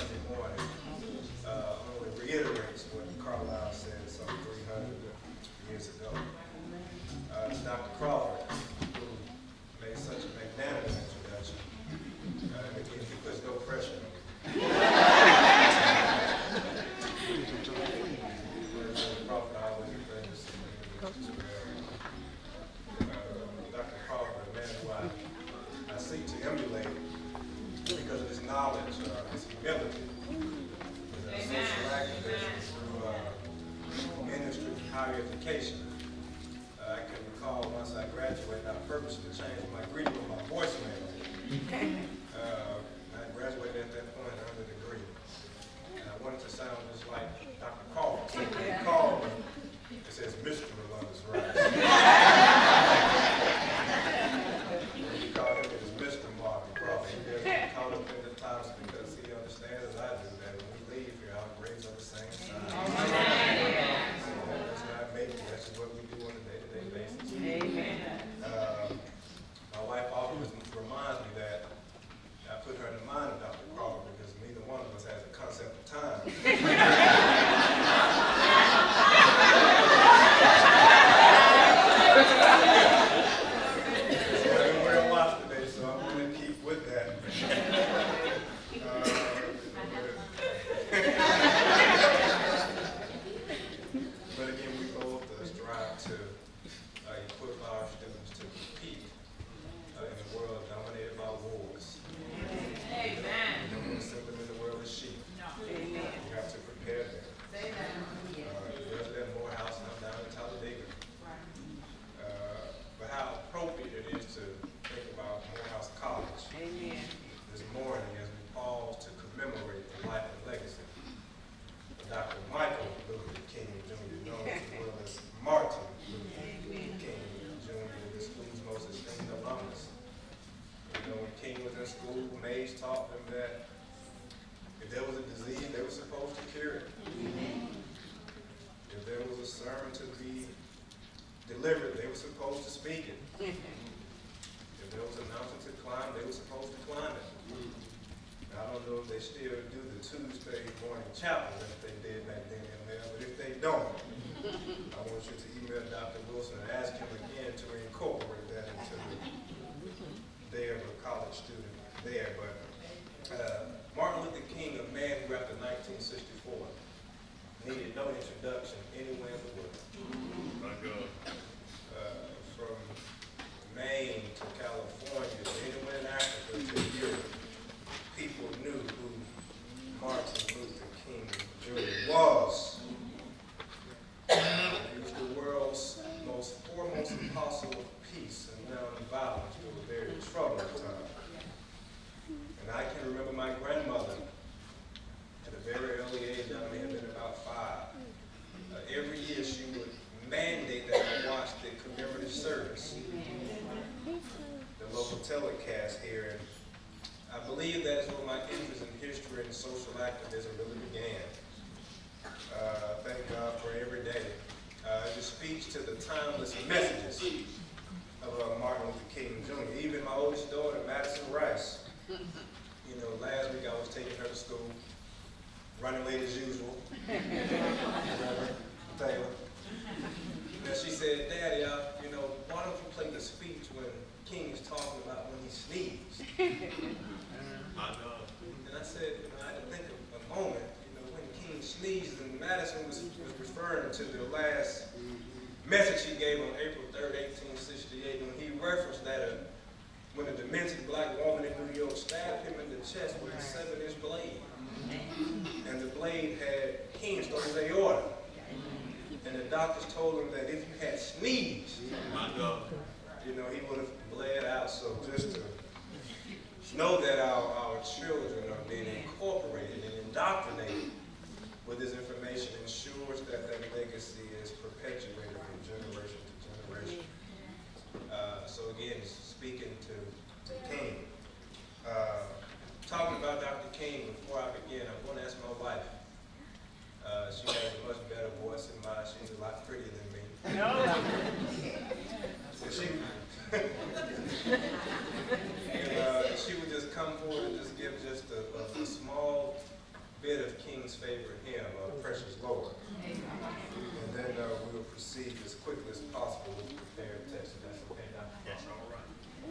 Sunday morning only reiterates what Carlisle said some 300 years ago. Dr. Crawford, who made such a magnanimous introduction, and again, he puts no pressure on me. Crawford always brings Dr. Crawford, a man who I seek to emulate because of his knowledge, his humility, his social activism through ministry, higher education. I can recall once I graduated, I purposely changed my greeting on my voicemail. I graduated at that point, earned a degree. And I wanted to sound just like Dr. Crawford. So when he called me, it says, Mr. Malone is right. He called him as Mr. Martin Crawford. He doesn't call him in the titles because he understands, as I do, that when we leave here, our grades are the same size. That's not making it. That's just what we do on a day-to-day basis.
Amen.
My wife always reminds me that I put her in the mind of Dr. Crawford because neither one of us has a concept of time. So we're in watch today, so I'm going to keep with that. But again, we both strive to equip our students to compete in a world dominated by wars.
Amen.
We don't want to send them in the world as sheep.
Amen.
We have to prepare them.
Amen.
President Morehouse and I'm down in Talladega. But how appropriate it is to think about Morehouse College
Amen.
this morning as we pause to commemorate the life and legacy of Dr. Michael Luther King Jr., known as well as Martin Luther King Jr., the school's most esteemed alumnus. You know, when King was in school, Mays taught them that if there was a disease, they were supposed to cure it. If there was a sermon to be delivered, they were supposed to speak it. If there was a mountain to climb, they were supposed to climb it. Now, I don't know if they still do the Tuesday morning chapel that they did back then, but if they don't, I want you to email Dr. Wilson and ask him again to incorporate that into the day of a college student there. But Martin Luther King, a man who after 1964 needed no introduction anywhere in the world.
My God.
From Maine to California, to anywhere in Africa to Europe, people knew who Martin Luther King Jr. was. He was the world's most foremost apostle of peace and nonviolence through a very troubling time. And I can remember my grandmother at a very early age, I may have been about 5. Every year she would mandate that I watch the commemorative service, the local telecast here. And I believe that is where my interest in history and social activism really began. Thank God for every day. It just speaks to the timeless messages of Martin Luther King Jr. Even my oldest daughter, Madison Rice, you know, last week I was taking her to school, running late as usual. Taylor. And she said, Daddy, you know, why don't you play the speech when King is talking about when he sneezed?
My God.
And I said, you know, I had to think of a moment, you know, when King sneezed, and Madison was referring to the last message he gave on April 3rd, 1868, when he referenced that when a demented black woman in New York stabbed him in the chest with a 7-inch blade. And the blade had hinged on his aorta. And the doctors told him that if you had sneezed,
My God.
you know, he would have bled out. So just to know that our children are being incorporated and indoctrinated with this information ensures that that legacy is perpetuated from generation to generation. So again, speaking to King, talking about Dr. King, before I begin, I'm going to ask my wife. She has a much better voice than mine. She's a lot prettier than me.
No.
So she would just come forward and just give just a small
King's favorite hymn, Precious Lord. And then we will proceed as quickly as possible with the prepared text. If that's okay, Doctor?
Yes, all right.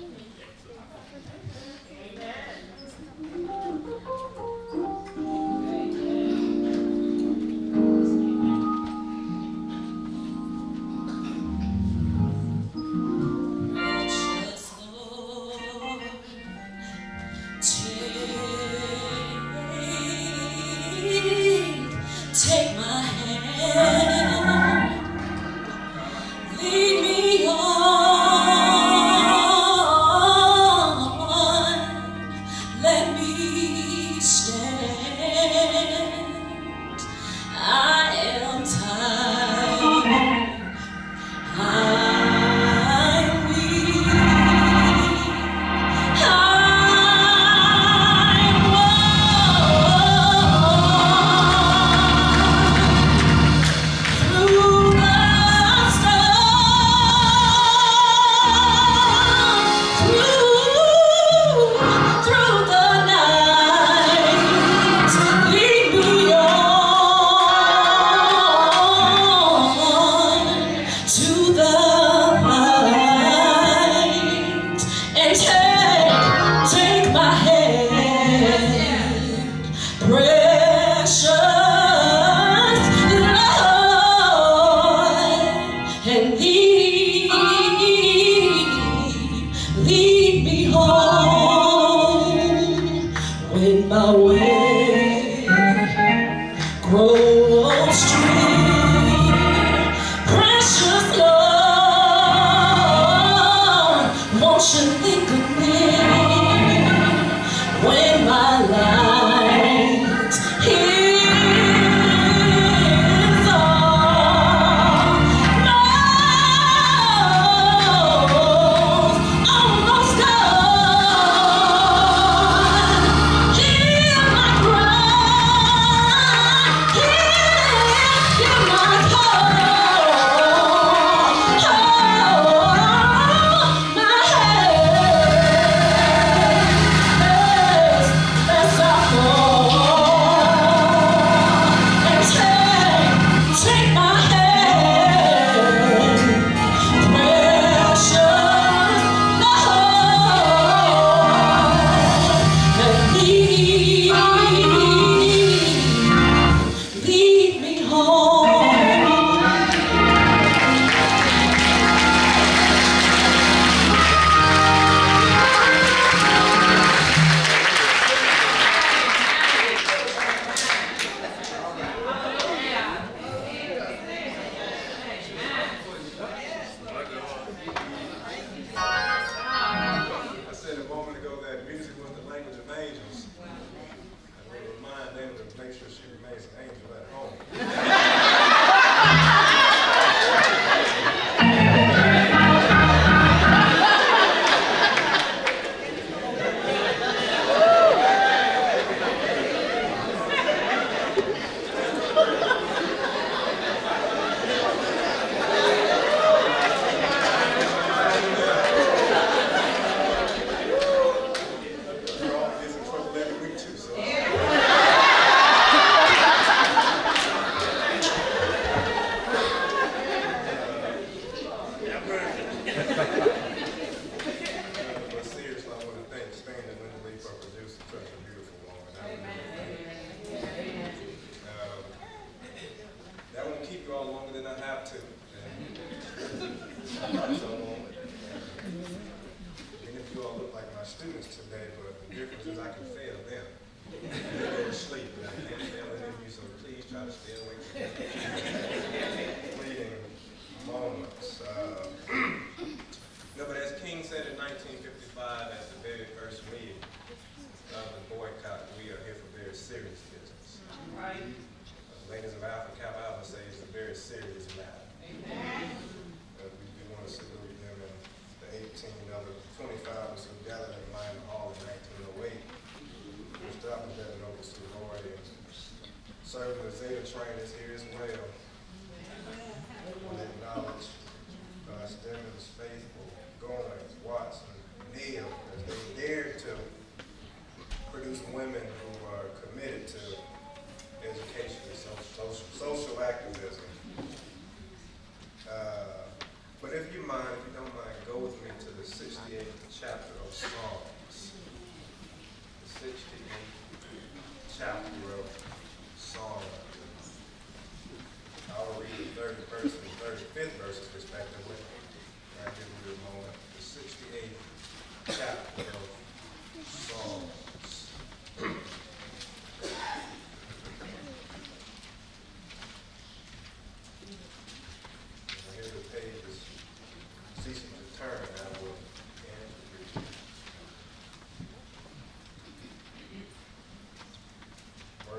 Take my hand, lead me on, let me stand. I am tired, I'm weak, my way grows stream. Precious Lord, won't you think of me when my light is almost gone. Hear my cry, hear my call. My head as I fall, and take my hand, precious Lord, and lead me home.
I said a moment ago that music was the language of angels. I want to remind them to make sure she remains an angel at home. We're all gets in trouble every week too, so. But seriously, I want to thank Spain and Linda Lee for producing such a beautiful woman. That won't keep you all longer than I have to. So long. And if you all look like my students today, but the difference is I can fail them. They go to sleep, but I can't fail any of you, so please try to stay away from fleeting moments. No, but as King said in 1955 at the very first meeting of the boycott, we are here for very serious business.
Right.
Ladies of Alpha Kappa Alpha say it's a very serious matter. We want to salute them and the 18 other 25 who gathered in Lyon Hall in 1908. Mr. Appleton and Overseer Roy and serving the Zeta trainers here as well. I want to acknowledge Stemmons, Faithful, Goins, Watson, Neal, as they dared to produce women who are committed to education.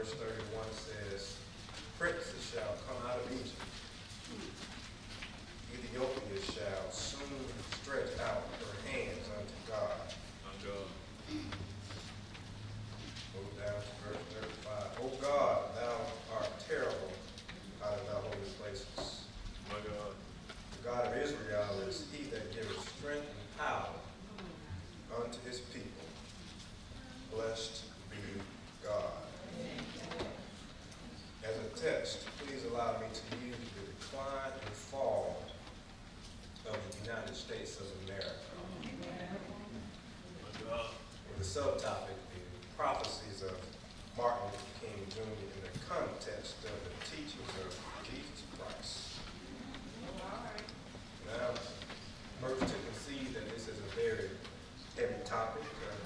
verse 31 says, princes shall come out of Egypt. Ethiopia shall soon stretch out her hands unto God. Move down to verse 35. O God, thou art terrible out of thy holy places.
My God.
The God of Israel is he that giveth strength and power unto his people. Blessed be God. As a text, please allow me to use the decline and fall of the United States of America. With the subtopic, the prophecies of Martin Luther King Jr. in the context of the teachings of Jesus Christ. Now, first to concede that this is a very heavy topic,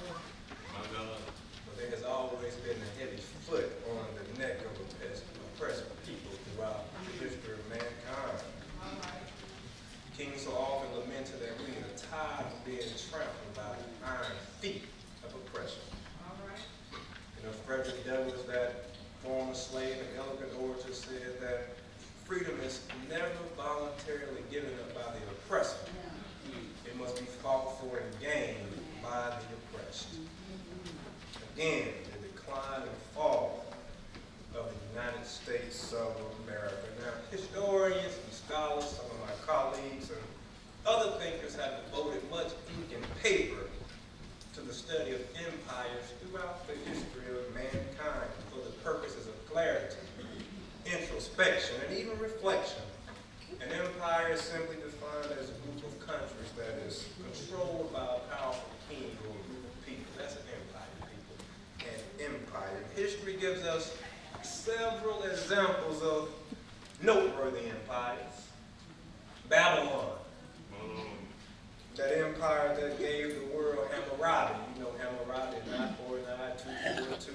but there has always been a heavy foot on the neck of oppressed people throughout the history of mankind. King so often lamented that we are tired of being trampled by the iron feet of oppression. You know, Frederick Douglass, that former slave and elegant orator, said that freedom is never voluntarily given up by the oppressor. It must be fought for and gained by the oppressed. Again, the decline and fall of the United States of America. Now, historians and scholars, some of my colleagues and other thinkers have devoted much ink and paper to the study of empires throughout the history of mankind for the purposes of clarity, introspection, and even reflection. An empire is simply defined as a group of countries that is controlled by a powerful king or a group of people. That's an empire, people. An empire. History gives us several examples of noteworthy empires. Babylon. That empire that gave the world Hammurabi. You know Hammurabi, 949, 242.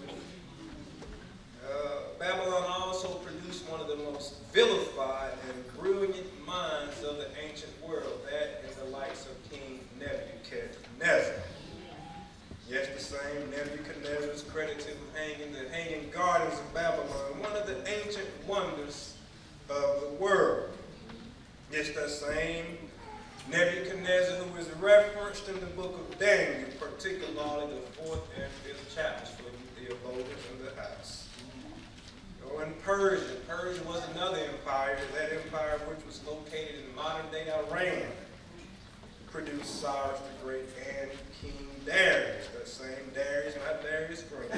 Babylon also produced one of the most vilified and brilliant minds of the ancient world. That is the likes of King Nebuchadnezzar. Yes, the same Nebuchadnezzar is credited with the hanging gardens of Babylon, one of the ancient wonders of the world. Yes, that same Nebuchadnezzar who is referenced in the book of Daniel, particularly the 4th and 5th chapters for you theologians in the house. In Persia. Persia was another empire. That empire, which was located in modern-day Iran, produced Cyrus the Great and King Darius. That same Darius, not Darius Green.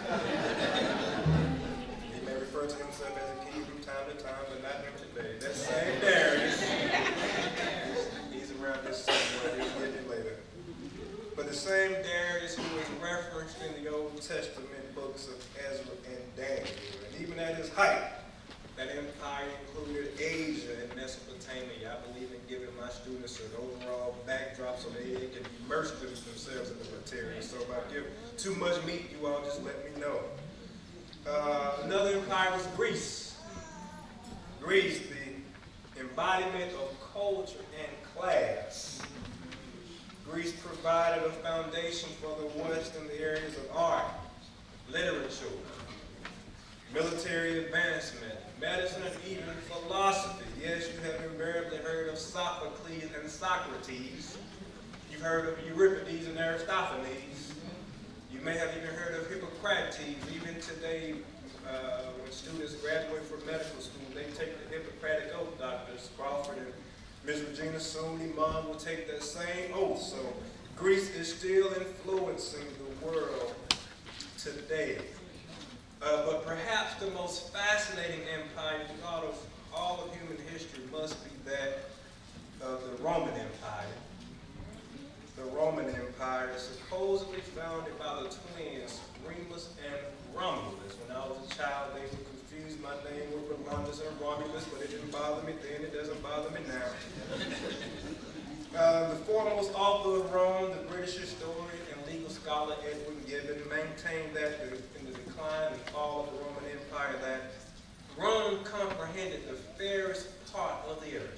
He may refer to himself as a king from time to time, but not today. That same Darius. He's around this somewhere. He'll get it later. But the same Darius who is referenced in the Old Testament books of Ezra and Daniel. And even at his height, that empire included Asia and Mesopotamia. I believe in giving my students an overall backdrop so they can immerse themselves in the material. So if I give too much meat, you all just let me know. Another empire was Greece. Greece, the embodiment of culture and class. Greece provided a foundation for the West in the areas of art, literature, military advancement, medicine, and even philosophy. Yes, you have invariably heard of Sophocles and Socrates. You've heard of Euripides and Aristophanes. You may have even heard of Hippocrates. Even today, when students graduate from medical school, they take the Hippocratic Oath. Drs. Crawford and Ms. Regina Soon Imam will take that same oath. So Greece is still influencing the world today. But perhaps the most fascinating empire throughout of all of human history must be that of the Roman Empire. The Roman Empire is supposedly founded by the twins Remus and Romulus. When I was a child, they would confuse my name with Romulus and Romulus, but it didn't bother me then, it doesn't bother me now. The foremost author of Rome, the British historian and legal scholar Edwin Gibbon, maintained that in the decline and fall of the Roman Empire, that Rome comprehended the fairest part of the earth,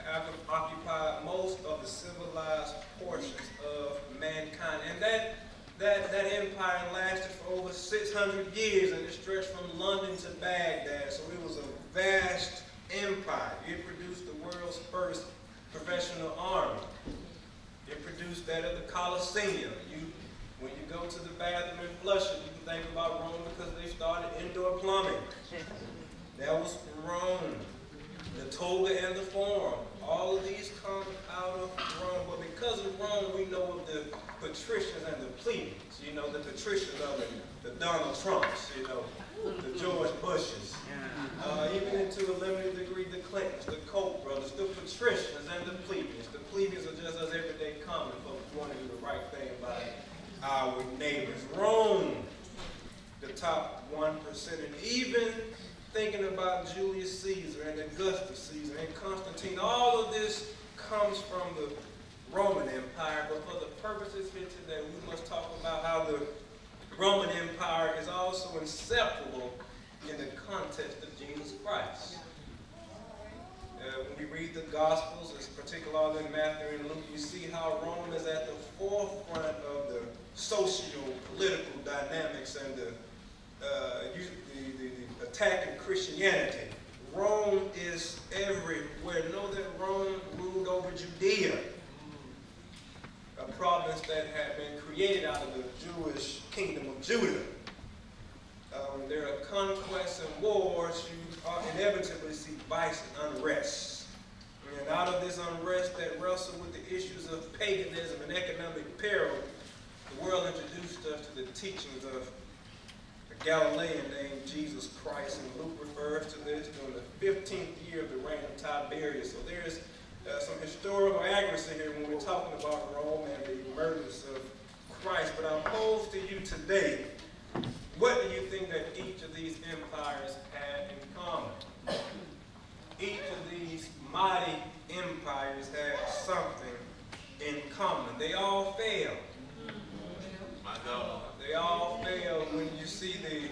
occupied most of the civilized portions of mankind, and that that empire lasted for over 600 years, and it stretched from London to Baghdad. So it was a vast empire. It produced the world's first professional army. It produced that of the Colosseum. When you go to the bathroom and flush it, you can think about Rome because they started indoor plumbing. That was Rome. The toga and the forum. All of these come out of Rome. But because of Rome, we know of the patricians and the plebeians. You know, the patricians are the Donald Trumps, you know, the George Bushes. Even into a limited degree, the Clintons, the Koch brothers, the patricians and the plebeians. The plebeians are just us everyday common folks who want to do the right thing by our neighbors. Rome, the top 1%, and even thinking about Julius Caesar and Augustus Caesar and Constantine, all of this comes from the Roman Empire, but for the purposes here today, we must talk about how the Roman Empire is also inseparable in the context of Jesus Christ. When we read the Gospels, particularly in Matthew and Luke, you see how Rome is at the forefront of the socio-political dynamics and the attack of Christianity. Rome is everywhere. Know that Rome ruled over Judea, a province that had been created out of the Jewish kingdom of Judah. When there are conquests and wars, you inevitably see vice and unrest. And out of this unrest that wrestled with the issues of paganism and economic peril, the world introduced us to the teachings of a Galilean named Jesus Christ, and Luke refers to this during the 15th year of the reign of Tiberius. So there is some historical accuracy here when we're talking about Rome and the emergence of Christ. But I pose to you today, what do you think that each of these empires had in common? Each of these mighty empires had something in common. They all failed.
My God.
They all failed when you see the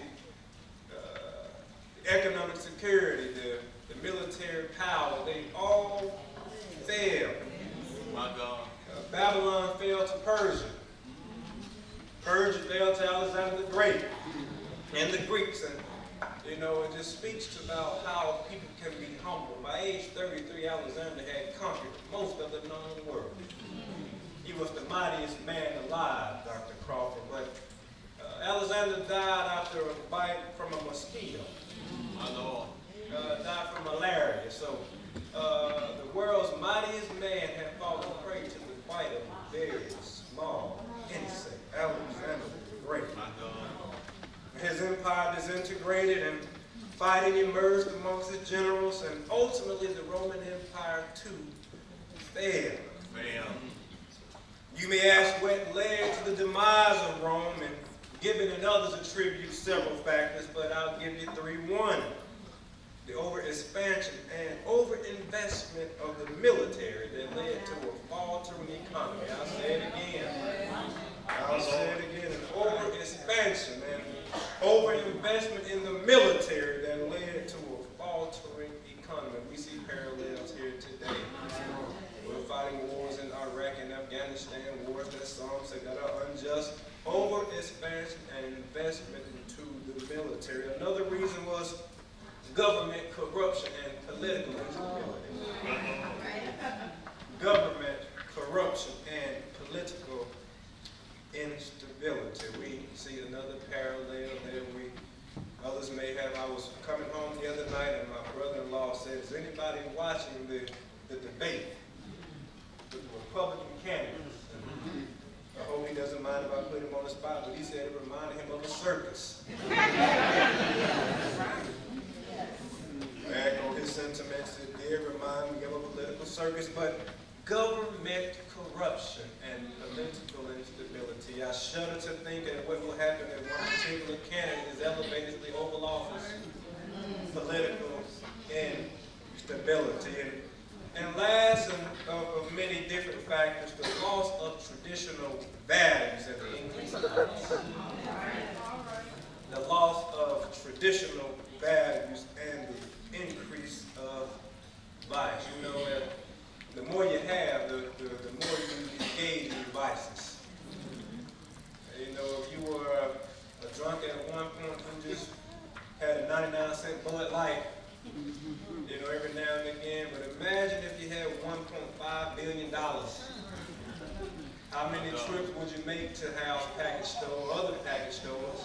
economic security, the military power. They all failed.
My God.
Babylon fell to Persia. Persia fell to Alexander the Great and the Greeks. And, you know, it just speaks about how people can be humble. By age 33, Alexander had conquered most of the known world. He was the mightiest man alive, Dr. Crawford. But Alexander died after a bite from a mosquito.
My Lord.
Died from malaria. So the world's mightiest man had fallen prey to the bite of a very small insect. Alexander the Great.
My God.
His empire disintegrated and fighting emerged amongst his generals, and ultimately the Roman Empire too failed. You may ask what led to the demise of Rome, and Gibbon and others attribute several factors, but I'll give you three. One, the overexpansion and overinvestment of the military that led to a faltering economy. I'll say it again. I'll say it again. An overexpansion and overinvestment in the military that led to a faltering economy. We see parallels here today. We're fighting wars in Iraq and Afghanistan, wars that some say that are unjust. Overexpansion and investment into the military. Another reason was government corruption and political instability. Government corruption and political instability. We see another parallel there. Others may have. I was coming home the other night and my brother-in-law said, is anybody watching the debate with the Republican candidates? I hope he doesn't mind if I put him on the spot, but he said it reminded him of a circus. I echo his sentiments. It did remind me of a political circus, but government corruption and political instability. I shudder to think of what will happen if one particular candidate is elevated to the Oval Office. Political instability. And last of many different factors, the loss of traditional values and the increase of vice. The loss of traditional values and the increase of vice. You know that the more you have, the more you engage in vices. You know, one point who just had a 99-cent Bud Light, you know, every now and again. But imagine if you had $1.5 billion. How many trips would you make to Hal's Package Store or other package stores?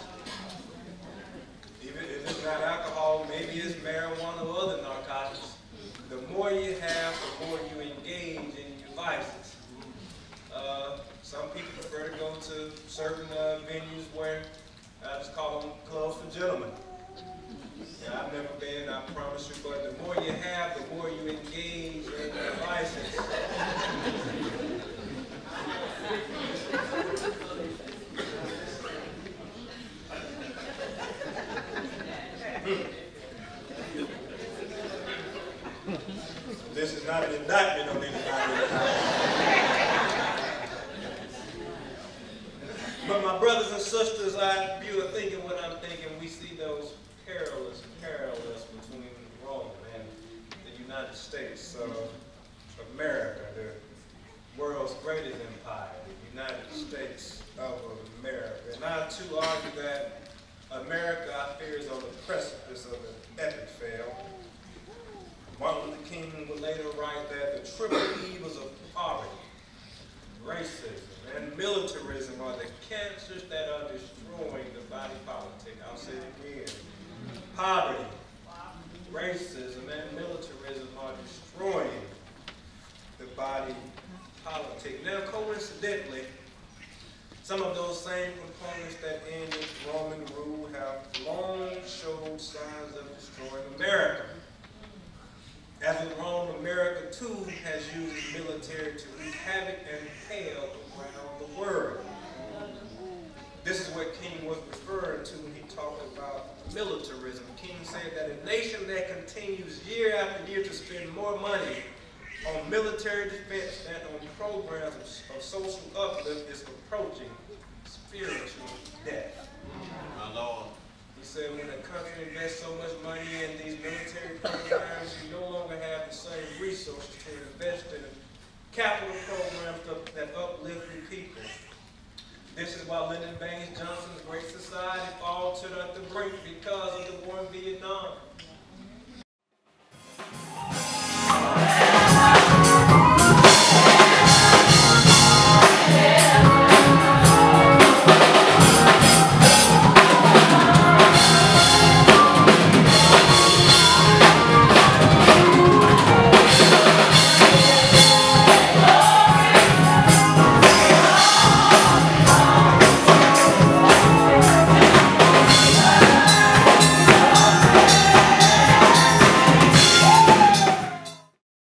Even if it's not alcohol, maybe it's marijuana or other narcotics. The more you have, the more you engage in your vices. Some people prefer to go to certain venues where I just call them clubs for gentlemen. Yeah, I've never been, I promise you, but the more you have, the more you engage in your vices.
This is not an indictment on anybody. But my brothers and sisters, you are thinking what I'm thinking. We see those perilous between Rome and the United States of America, the world's greatest empire, the United States of America. And I too argue that America, I fear, is on the precipice of an epic fail. Martin Luther King would later write that the triple evils of poverty, racism, and militarism are the cancers that are destroying the body politic. I'll say it again. Poverty, racism, and militarism are destroying the body politic. Now, coincidentally, some of those same components that ended Roman rule have long showed signs of destroying America. As in Rome, America too has used its military to wreak havoc and hell around the world. This is what King was referring to when he talked about militarism. King said that a nation that continues year after year to spend more money on military defense than on programs of social uplift is approaching spiritual death. My Lord.
He said when a country invests so much money in these military programs, you no longer have the same resources to invest in capital programs that uplift the people. This is why Lyndon Baines Johnson's Great Society faltered at the brink because of the war in Vietnam.